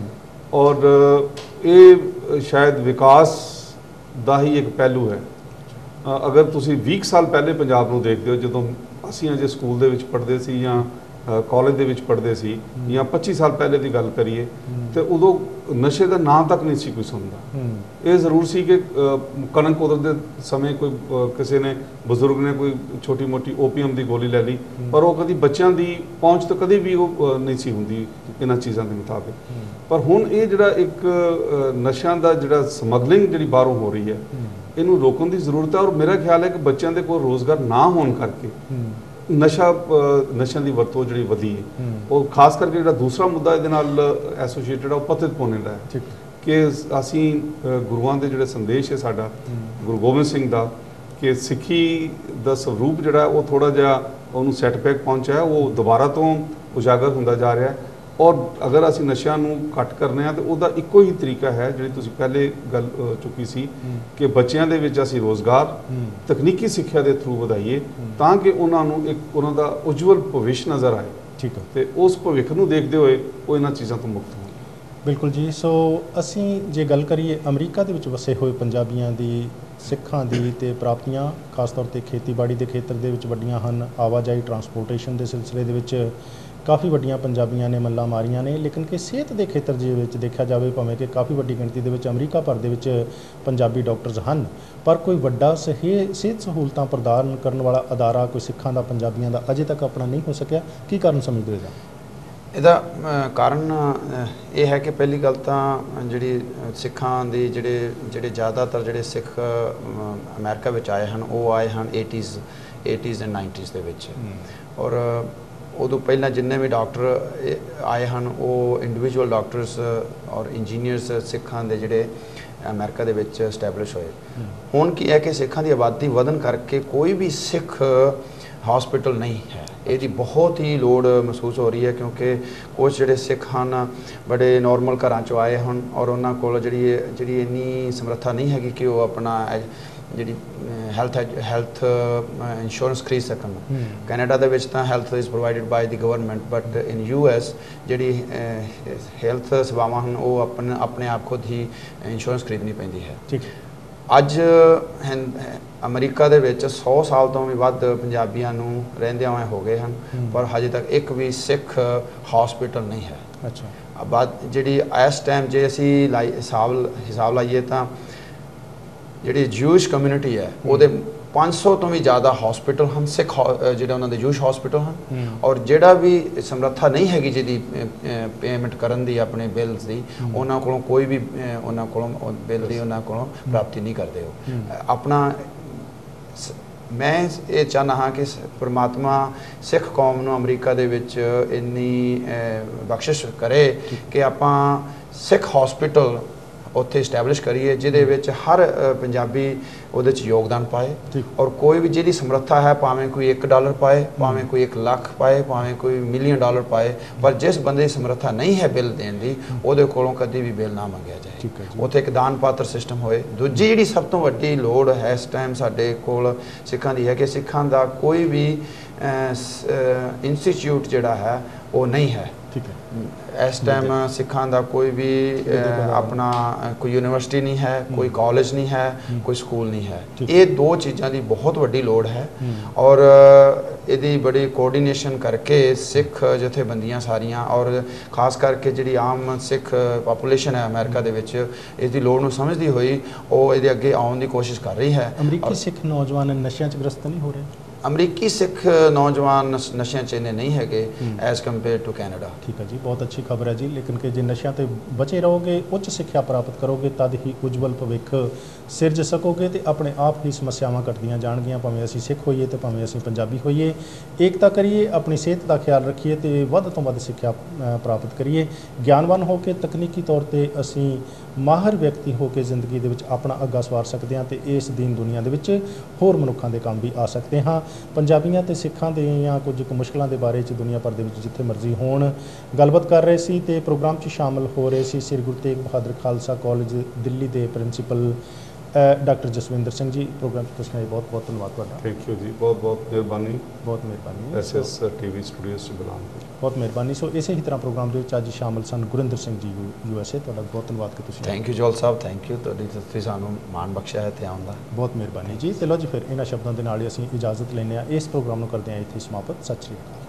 ਔਰ ਇਹ ਸ਼ਾਇਦ ਵਿਕਾਸ ਦਾ ਹੀ ਇੱਕ ਪਹਿਲੂ ਹੈ। ਅਗਰ ਤੁਸੀਂ ਵੀਹ ਸਾਲ ਪਹਿਲੇ ਪੰਜਾਬ ਨੂੰ ਦੇਖਦੇ ਹੋ, ਜਦੋਂ ਅਸੀਂ ਅਜੇ ਸਕੂਲ ਦੇ ਵਿੱਚ ਪੜ੍ਹਦੇ ਸੀ ਜਾਂ ਕਾਲਜ ਦੇ ਵਿੱਚ ਪੜ੍ਹਦੇ ਸੀ, ਜਾਂ ਪੱਚੀ ਸਾਲ ਪਹਿਲੇ ਦੀ ਗੱਲ ਕਰੀਏ, ਤੇ ਉਦੋਂ ਨਸ਼ੇ ਦਾ ਨਾਂ ਤੱਕ ਨਹੀਂ ਸੀ ਕੋਈ ਸੁਣਦਾ। ਇਹ ਜ਼ਰੂਰ ਸੀ ਕਿ ਕਣਕ ਕੁਦਰ ਦੇ ਸਮੇਂ ਕੋਈ ਕਿਸੇ ਨੇ, ਬਜ਼ੁਰਗ ਨੇ ਕੋਈ ਛੋਟੀ ਮੋਟੀ ਓਪੀਅਮ ਦੀ ਗੋਲੀ ਲੈ ਲਈ, ਪਰ ਉਹ ਕਦੀ ਬੱਚਿਆਂ ਦੀ ਪਹੁੰਚ ਤਾਂ ਕਦੇ ਵੀ ਉਹ ਨਹੀਂ ਸੀ ਹੁੰਦੀ ਇਹਨਾਂ ਚੀਜ਼ਾਂ ਦੇ ਮੁਤਾਬਿਕ। ਪਰ ਹੁਣ ਇਹ ਜਿਹੜਾ ਇੱਕ ਨਸ਼ਿਆਂ ਦਾ ਜਿਹੜਾ ਸਮਗਲਿੰਗ ਜਿਹੜੀ ਬਾਹਰੋਂ ਹੋ ਰਹੀ ਹੈ, ਇਹਨੂੰ ਰੋਕਣ ਦੀ ਜ਼ਰੂਰਤ ਹੈ। ਔਰ ਮੇਰਾ ਖਿਆਲ ਹੈ ਕਿ ਬੱਚਿਆਂ ਦੇ ਕੋਲ ਰੋਜ਼ਗਾਰ ਨਾ ਹੋਣ ਕਰਕੇ ਨਸ਼ਾ ਨਸ਼ਿਆਂ ਦੀ ਵਰਤੋਂ ਜਿਹੜੀ ਵਧੀ ਹੈ, ਉਹ ਖਾਸ ਕਰਕੇ ਜਿਹੜਾ ਦੂਸਰਾ ਮੁੱਦਾ ਇਹਦੇ ਨਾਲ ਐਸੋਸੀਏਟਡ ਹੈ ਉਹ ਪਤਿਤ ਪੁੰਨ ਦਾ ਹੈ ਕਿ ਅਸੀਂ ਗੁਰੂਆਂ ਦੇ ਜਿਹੜੇ ਸੰਦੇਸ਼ ਹੈ ਸਾਡਾ, ਗੁਰੂ ਗੋਬਿੰਦ ਸਿੰਘ ਦਾ, ਕਿ ਸਿੱਖੀ ਦਾ ਸਰੂਪ ਜਿਹੜਾ ਉਹ ਥੋੜ੍ਹਾ ਜਿਹਾ ਉਹਨੂੰ ਸੈਟਬੈਕ ਪਹੁੰਚਿਆ, ਉਹ ਦੁਬਾਰਾ ਤੋਂ ਉਜਾਗਰ ਹੁੰਦਾ ਜਾ ਰਿਹਾ। ਔਰ ਅਗਰ ਅਸੀਂ ਨਸ਼ਿਆਂ ਨੂੰ ਘੱਟ ਕਰਨੇ ਆ ਤਾਂ ਉਹਦਾ ਇੱਕੋ ਹੀ ਤਰੀਕਾ ਹੈ ਜਿਹੜੀ ਤੁਸੀਂ ਪਹਿਲੇ ਗੱਲ ਚੁੱਕੀ ਸੀ ਕਿ ਬੱਚਿਆਂ ਦੇ ਵਿੱਚ ਅਸੀਂ ਰੋਜ਼ਗਾਰ ਤਕਨੀਕੀ ਸਿੱਖਿਆ ਦੇ ਥਰੂ ਵਧਾਈਏ ਤਾਂ ਕਿ ਉਹਨਾਂ ਨੂੰ ਇੱਕ ਉਹਨਾਂ ਦਾ ਉਜਵਲ ਭਵਿੱਖ ਨਜ਼ਰ ਆਏ। ਠੀਕ ਹੈ। ਤੇ ਉਸ ਭਵਿੱਖ ਨੂੰ ਦੇਖਦੇ ਹੋਏ ਉਹ ਇਹਨਾਂ ਚੀਜ਼ਾਂ ਤੋਂ ਮੁਕਤ ਹੋਣ। ਬਿਲਕੁਲ ਜੀ। ਸੋ ਅਸੀਂ ਜੇ ਗੱਲ ਕਰੀਏ ਅਮਰੀਕਾ ਦੇ ਵਿੱਚ ਵਸੇ ਹੋਏ ਪੰਜਾਬੀਆਂ ਦੀ ਸਿੱਖਾਂ ਦੀ ਤੇ ਪ੍ਰਾਪਤੀਆਂ ਖਾਸ ਤੌਰ ਤੇ ਖੇਤੀਬਾੜੀ ਦੇ ਖੇਤਰ ਦੇ ਵਿੱਚ ਵੱਡੀਆਂ ਹਨ। ਆਵਾਜਾਈ ਟਰਾਂਸਪੋਰਟੇਸ਼ਨ ਦੇ ਸਿਲਸਿਲੇ ਦੇ ਵਿੱਚ ਕਾਫੀ ਵੱਡੀਆਂ ਪੰਜਾਬੀਆਂ ਨੇ ਮੱਲਾਂ ਮਾਰੀਆਂ ਨੇ, ਲੇਕਿਨ ਕਿ ਸਿਹਤ ਦੇ ਖੇਤਰ ਦੇ ਵਿੱਚ ਦੇਖਿਆ ਜਾਵੇ ਭਾਵੇਂ ਕਿ ਕਾਫੀ ਵੱਡੀ ਗਿਣਤੀ ਦੇ ਵਿੱਚ ਅਮਰੀਕਾ ਭਰ ਦੇ ਵਿੱਚ ਪੰਜਾਬੀ ਡਾਕਟਰਸ ਹਨ, ਪਰ ਕੋਈ ਵੱਡਾ ਸਹੀ ਸਿਹਤ ਸਹੂਲਤਾਂ ਪ੍ਰਦਾਨ ਕਰਨ ਵਾਲਾ ਅਦਾਰਾ ਕੋਈ ਸਿੱਖਾਂ ਦਾ ਪੰਜਾਬੀਆਂ ਦਾ ਅਜੇ ਤੱਕ ਆਪਣਾ ਨਹੀਂ ਹੋ ਸਕਿਆ। ਕੀ ਕਾਰਨ ਸਮਝਦੇ ਹੋ? ਇਹਦਾ ਕਾਰਨ ਇਹ ਹੈ ਕਿ ਪਹਿਲੀ ਗੱਲ ਤਾਂ ਜਿਹੜੀ ਸਿੱਖਾਂ ਦੀ ਜਿਹੜੇ ਜਿਹੜੇ ਜ਼ਿਆਦਾਤਰ ਜਿਹੜੇ ਸਿੱਖ ਅਮਰੀਕਾ ਵਿੱਚ ਆਏ ਹਨ ਉਹ ਆਏ ਹਨ ਏਟੀਜ਼ ਏਟੀਜ਼ ਐਂਡ ਨਾਈਨਟੀਜ਼ ਦੇ ਵਿੱਚ, ਔਰ ਉਦੋਂ ਪਹਿਲਾਂ ਜਿੰਨੇ ਵੀ ਡਾਕਟਰ ਆਏ ਹਨ ਉਹ ਇੰਡੀਵਿਜੂਅਲ ਡਾਕਟਰਸ ਔਰ ਇੰਜੀਨੀਅਰਸ ਸਿੱਖਾਂ ਦੇ ਜਿਹੜੇ ਅਮਰੀਕਾ ਦੇ ਵਿੱਚ ਸਟੈਬਲਿਸ਼ ਹੋਏ। ਹੁਣ ਕੀ ਹੈ ਕਿ ਸਿੱਖਾਂ ਦੀ ਆਬਾਦੀ ਵਧਣ ਕਰਕੇ ਕੋਈ ਵੀ ਸਿੱਖ ਹਸਪੀਟਲ ਨਹੀਂ ਹੈ। ਇਹਦੀ ਬਹੁਤ ਹੀ ਲੋੜ ਮਹਿਸੂਸ ਹੋ ਰਹੀ ਹੈ ਕਿਉਂਕਿ ਕੁਝ ਜਿਹੜੇ ਸਿੱਖ ਹਨ ਬੜੇ ਨੋਰਮਲ ਘਰਾਂ 'ਚੋਂ ਆਏ ਹਨ ਔਰ ਉਹਨਾਂ ਕੋਲ ਜਿਹੜੀ ਜਿਹੜੀ ਇੰਨੀ ਸਮਰੱਥਾ ਨਹੀਂ ਹੈਗੀ ਕਿ ਉਹ ਆਪਣਾ ਜਿਹੜੀ ਹੈਲਥ ਹੈਲਥ ਇੰਸ਼ੋਰੈਂਸ ਖਰੀਦ ਸਕਣ। ਕੈਨੇਡਾ ਦੇ ਵਿੱਚ ਤਾਂ health is provided by the government, but in U S ਜਿਹੜੀ ਹੈਲਥ ਸੇਵਾਵਾਂ ਹਨ ਉਹ ਆਪਣੇ ਆਪਣੇ ਆਪ ਖੁਦ ਹੀ ਇੰਸ਼ੋਰੈਂਸ ਖਰੀਦਣੀ ਪੈਂਦੀ ਹੈ। ਠੀਕ। ਅੱਜ ਅਮਰੀਕਾ ਦੇ ਵਿੱਚ ਸੌ ਸਾਲ ਤੋਂ ਵੀ ਵੱਧ ਪੰਜਾਬੀਆਂ ਨੂੰ ਰਹਿੰਦਿਆਂ ਹੋਏ ਹੋ ਗਏ ਹਨ, ਪਰ ਹਜੇ ਤੱਕ ਇੱਕ ਵੀ ਸਿੱਖ ਹਸਪੀਟਲ ਨਹੀਂ ਹੈ। ਅੱਛਾ। ਬਾਅਦ ਜਿਹੜੀ ਇਸ ਟਾਈਮ ਜੇ ਅਸੀਂ ਲਾਈ ਹਿਸਾਬ ਹਿਸਾਬ ਲਾਈਏ ਤਾਂ ਜਿਹੜੀ ਜੂਇਸ਼ ਕਮਿਊਨਿਟੀ ਹੈ ਉਹਦੇ ਪੰਜ ਸੌ ਤੋਂ ਵੀ ਜ਼ਿਆਦਾ ਹਸਪੀਟਲ ਹਨ ਸਿੱਖ ਜਿਹੜੇ ਉਹਨਾਂ ਦੇ ਜੂਇਸ਼ ਹਸਪੀਟਲ ਹਨ, ਔਰ ਜਿਹੜਾ ਵੀ ਸਮਰੱਥਾ ਨਹੀਂ ਹੈਗੀ ਜਿਹਦੀ ਪੇਮੈਂਟ ਕਰਨ ਦੀ ਆਪਣੇ ਬਿੱਲਸ ਦੀ, ਉਹਨਾਂ ਕੋਲੋਂ ਕੋਈ ਵੀ ਉਹਨਾਂ ਕੋਲੋਂ ਬਿੱਲ ਦੀ ਉਹਨਾਂ ਕੋਲੋਂ ਪ੍ਰਾਪਤੀ ਨਹੀਂ ਕਰਦੇ ਹੋ। ਆਪਣਾ ਮੈਂ ਇਹ ਚਾਹੁੰਦਾ ਹਾਂ ਕਿ ਪਰਮਾਤਮਾ ਸਿੱਖ ਕੌਮ ਨੂੰ ਅਮਰੀਕਾ ਦੇ ਵਿੱਚ ਇੰਨੀ ਬਖਸ਼ਿਸ਼ ਕਰੇ ਕਿ ਆਪਾਂ ਸਿੱਖ ਹਸਪੀਟਲ ਉੱਥੇ ਇਸਟੈਬਲਿਸ਼ ਕਰੀਏ ਜਿਹਦੇ ਵਿੱਚ ਹਰ ਪੰਜਾਬੀ ਉਹਦੇ 'ਚ ਯੋਗਦਾਨ ਪਾਏ, ਔਰ ਕੋਈ ਵੀ ਜਿਹਦੀ ਸਮਰੱਥਾ ਹੈ ਭਾਵੇਂ ਕੋਈ ਇੱਕ ਡਾਲਰ ਪਾਏ, ਭਾਵੇਂ ਕੋਈ ਇੱਕ ਲੱਖ ਪਾਏ, ਭਾਵੇਂ ਕੋਈ ਮਿਲੀਅਨ ਡਾਲਰ ਪਾਏ, ਪਰ ਜਿਸ ਬੰਦੇ ਦੀ ਸਮਰੱਥਾ ਨਹੀਂ ਹੈ ਬਿੱਲ ਦੇਣ ਦੀ ਉਹਦੇ ਕੋਲੋਂ ਕਦੇ ਵੀ ਬਿੱਲ ਨਾ ਮੰਗਿਆ ਜਾਏ। ਉੱਥੇ ਇੱਕ ਦਾਨ ਪਾਤਰ ਸਿਸਟਮ ਹੋਏ। ਦੂਜੀ ਜਿਹੜੀ ਸਭ ਤੋਂ ਵੱਡੀ ਲੋੜ ਹੈ ਇਸ ਟਾਈਮ ਸਾਡੇ ਕੋਲ ਸਿੱਖਾਂ ਦੀ ਹੈ ਕਿ ਸਿੱਖਾਂ ਦਾ ਕੋਈ ਵੀ ਇੰਸਟੀਚਿਊਟ ਜਿਹੜਾ ਹੈ ਉਹ ਨਹੀਂ ਹੈ। ਠੀਕ ਹੈ। ਇਸ ਟਾਈਮ ਸਿੱਖਾਂ ਦਾ ਕੋਈ ਵੀ ਆਪਣਾ ਕੋਈ ਯੂਨੀਵਰਸਿਟੀ ਨਹੀਂ ਹੈ, ਕੋਈ ਕਾਲਜ ਨਹੀਂ ਹੈ, ਕੋਈ ਸਕੂਲ ਨਹੀਂ ਹੈ। ਇਹ ਦੋ ਚੀਜ਼ਾਂ ਦੀ ਬਹੁਤ ਵੱਡੀ ਲੋੜ ਹੈ, ਔਰ ਇਹਦੀ ਬੜੀ ਕੋਆਰਡੀਨੇਸ਼ਨ ਕਰਕੇ ਸਿੱਖ ਜਥੇਬੰਦੀਆਂ ਸਾਰੀਆਂ ਔਰ ਖਾਸ ਕਰਕੇ ਜਿਹੜੀ ਆਮ ਸਿੱਖ ਪਾਪੂਲੇਸ਼ਨ ਹੈ ਅਮਰੀਕਾ ਦੇ ਵਿੱਚ ਇਸ ਦੀ ਲੋੜ ਨੂੰ ਸਮਝਦੀ ਹੋਈ ਉਹ ਇਹਦੇ ਅੱਗੇ ਆਉਣ ਦੀ ਕੋਸ਼ਿਸ਼ ਕਰ ਰਹੀ ਹੈ। ਅਮਰੀਕੀ ਸਿੱਖ ਨੌਜਵਾਨ ਨਸ਼ਿਆਂ 'ਚ ਗ੍ਰਸਤ ਨਹੀਂ ਹੋ ਰਹੇ? ਅਮਰੀਕੀ ਸਿੱਖ ਨੌਜਵਾਨ ਨਸ਼ਿਆਂ 'ਚ ਇੰਨੇ ਨਹੀਂ ਹੈਗੇ ਐਜ਼ ਕੰਪੇਅਰ ਟੂ ਕੈਨੇਡਾ। ਠੀਕ ਹੈ ਜੀ, ਬਹੁਤ ਅੱਛੀ ਖਬਰ ਹੈ ਜੀ। ਲੇਕਿਨ ਕਿ ਜੇ ਨਸ਼ਿਆਂ ਤੋਂ ਬਚੇ ਰਹੋਗੇ, ਉੱਚ ਸਿੱਖਿਆ ਪ੍ਰਾਪਤ ਕਰੋਗੇ, ਤਦ ਹੀ ਉਜਵਲ ਭਵਿੱਖ ਸਿਰਜ ਸਕੋਗੇ ਤੇ ਆਪਣੇ ਆਪ ਹੀ ਸਮੱਸਿਆਵਾਂ ਘਟਦੀਆਂ ਜਾਣਗੀਆਂ, ਭਾਵੇਂ ਅਸੀਂ ਸਿੱਖ ਹੋਈਏ ਤੇ ਭਾਵੇਂ ਅਸੀਂ ਪੰਜਾਬੀ ਹੋਈਏ। ਏਕਤਾ ਕਰੀਏ, ਆਪਣੀ ਸਿਹਤ ਦਾ ਖਿਆਲ ਰੱਖੀਏ ਤੇ ਵੱਧ ਤੋਂ ਵੱਧ ਸਿੱਖਿਆ ਪ੍ਰਾਪਤ ਕਰੀਏ। ਗਿਆਨਵਾਨ ਹੋ ਕੇ ਤਕਨੀਕੀ ਤੌਰ ਤੇ ਅਸੀਂ ਮਾਹਰ ਵਿਅਕਤੀ ਹੋ ਕੇ ਜ਼ਿੰਦਗੀ ਦੇ ਵਿੱਚ ਆਪਣਾ ਅੱਗਾ ਸਵਾਰ ਸਕਦੇ ਹਾਂ ਤੇ ਇਸ ਦੀਨ ਦੁਨੀਆ ਦੇ ਵਿੱਚ ਹੋਰ ਮਨੁੱਖਾਂ ਦੇ ਕੰਮ ਵੀ ਆ ਸਕਦੇ ਹਾਂ। ਪੰਜਾਬੀਆਂ ਤੇ ਸਿੱਖਾਂ ਦੀਆਂ ਕੁਝ ਕੁ ਮੁਸ਼ਕਲਾਂ ਦੇ ਬਾਰੇ 'ਚ ਦੁਨੀਆ ਭਰ ਦੇ ਵਿੱਚ ਜਿੱਥੇ ਮਰਜ਼ੀ ਹੋਣ ਗੱਲਬਾਤ ਕਰ ਰਹੇ ਸੀ ਤੇ ਪ੍ਰੋਗਰਾਮ 'ਚ ਸ਼ਾਮਲ ਹੋ ਰਹੇ ਸੀ ਸ੍ਰੀ ਗੁਰੂ ਤੇਗ ਬਹਾਦਰ ਖਾਲਸਾ ਕਾਲਜ ਦਿੱਲੀ ਦੇ principal doctor Jaswinder Singh ji. Programme 'ਚ ਤੁਸੀਂ ਆਏ, ਬਹੁਤ ਬਹੁਤ ਧੰਨਵਾਦ ਤੁਹਾਡਾ। ਥੈਂਕ ਯੂ ਜੀ, ਬਹੁਤ ਬਹੁਤ ਮਿਹਰਬਾਨੀ। ਬਹੁਤ ਮਿਹਰਬਾਨੀ ਐਸ ਐਸ ਟੀਵੀ ਸਟੂਡੀਓਜ਼ 'ਚ ਬੁਲਾਉਣ ਦੀ ਬਹੁਤ ਮਿਹਰਬਾਨੀ। ਸੋ ਇਸੇ ਹੀ ਤਰ੍ਹਾਂ ਪ੍ਰੋਗਰਾਮ ਦੇ ਵਿੱਚ ਅੱਜ ਸ਼ਾਮਲ ਸਨ ਗੁਰਿੰਦਰ ਸਿੰਘ ਜੀ ਯੂ ਐਸ ਏ। ਤੁਹਾਡਾ ਬਹੁਤ ਧੰਨਵਾਦ ਕਿ ਤੁਸੀਂ ਥੈਂਕ ਯੂ ਜੋਲ ਸਾਹਿਬ, ਥੈਂਕ ਯੂ ਤੁਹਾਡੀ ਤੁਸੀਂ ਸਾਨੂੰ ਮਾਣ ਬਖਸ਼ਿਆ ਹੈ ਤੇ ਆਉਣ ਦਾ। ਬਹੁਤ ਮਿਹਰਬਾਨੀ ਜੀ। ਤੇ ਲਓ ਜੀ ਫਿਰ ਇਹਨਾਂ ਸ਼ਬਦਾਂ ਦੇ ਨਾਲ ਹੀ ਅਸੀਂ ਇਜਾਜ਼ਤ ਲੈਂਦੇ ਹਾਂ। ਇਸ ਪ੍ਰੋਗਰਾਮ ਨੂੰ ਕਰਦੇ ਹਾਂ ਇੱਥੇ ਸਮਾਪਤ। ਸਤਿ ਸ਼੍ਰੀ ਅਕਾਲ।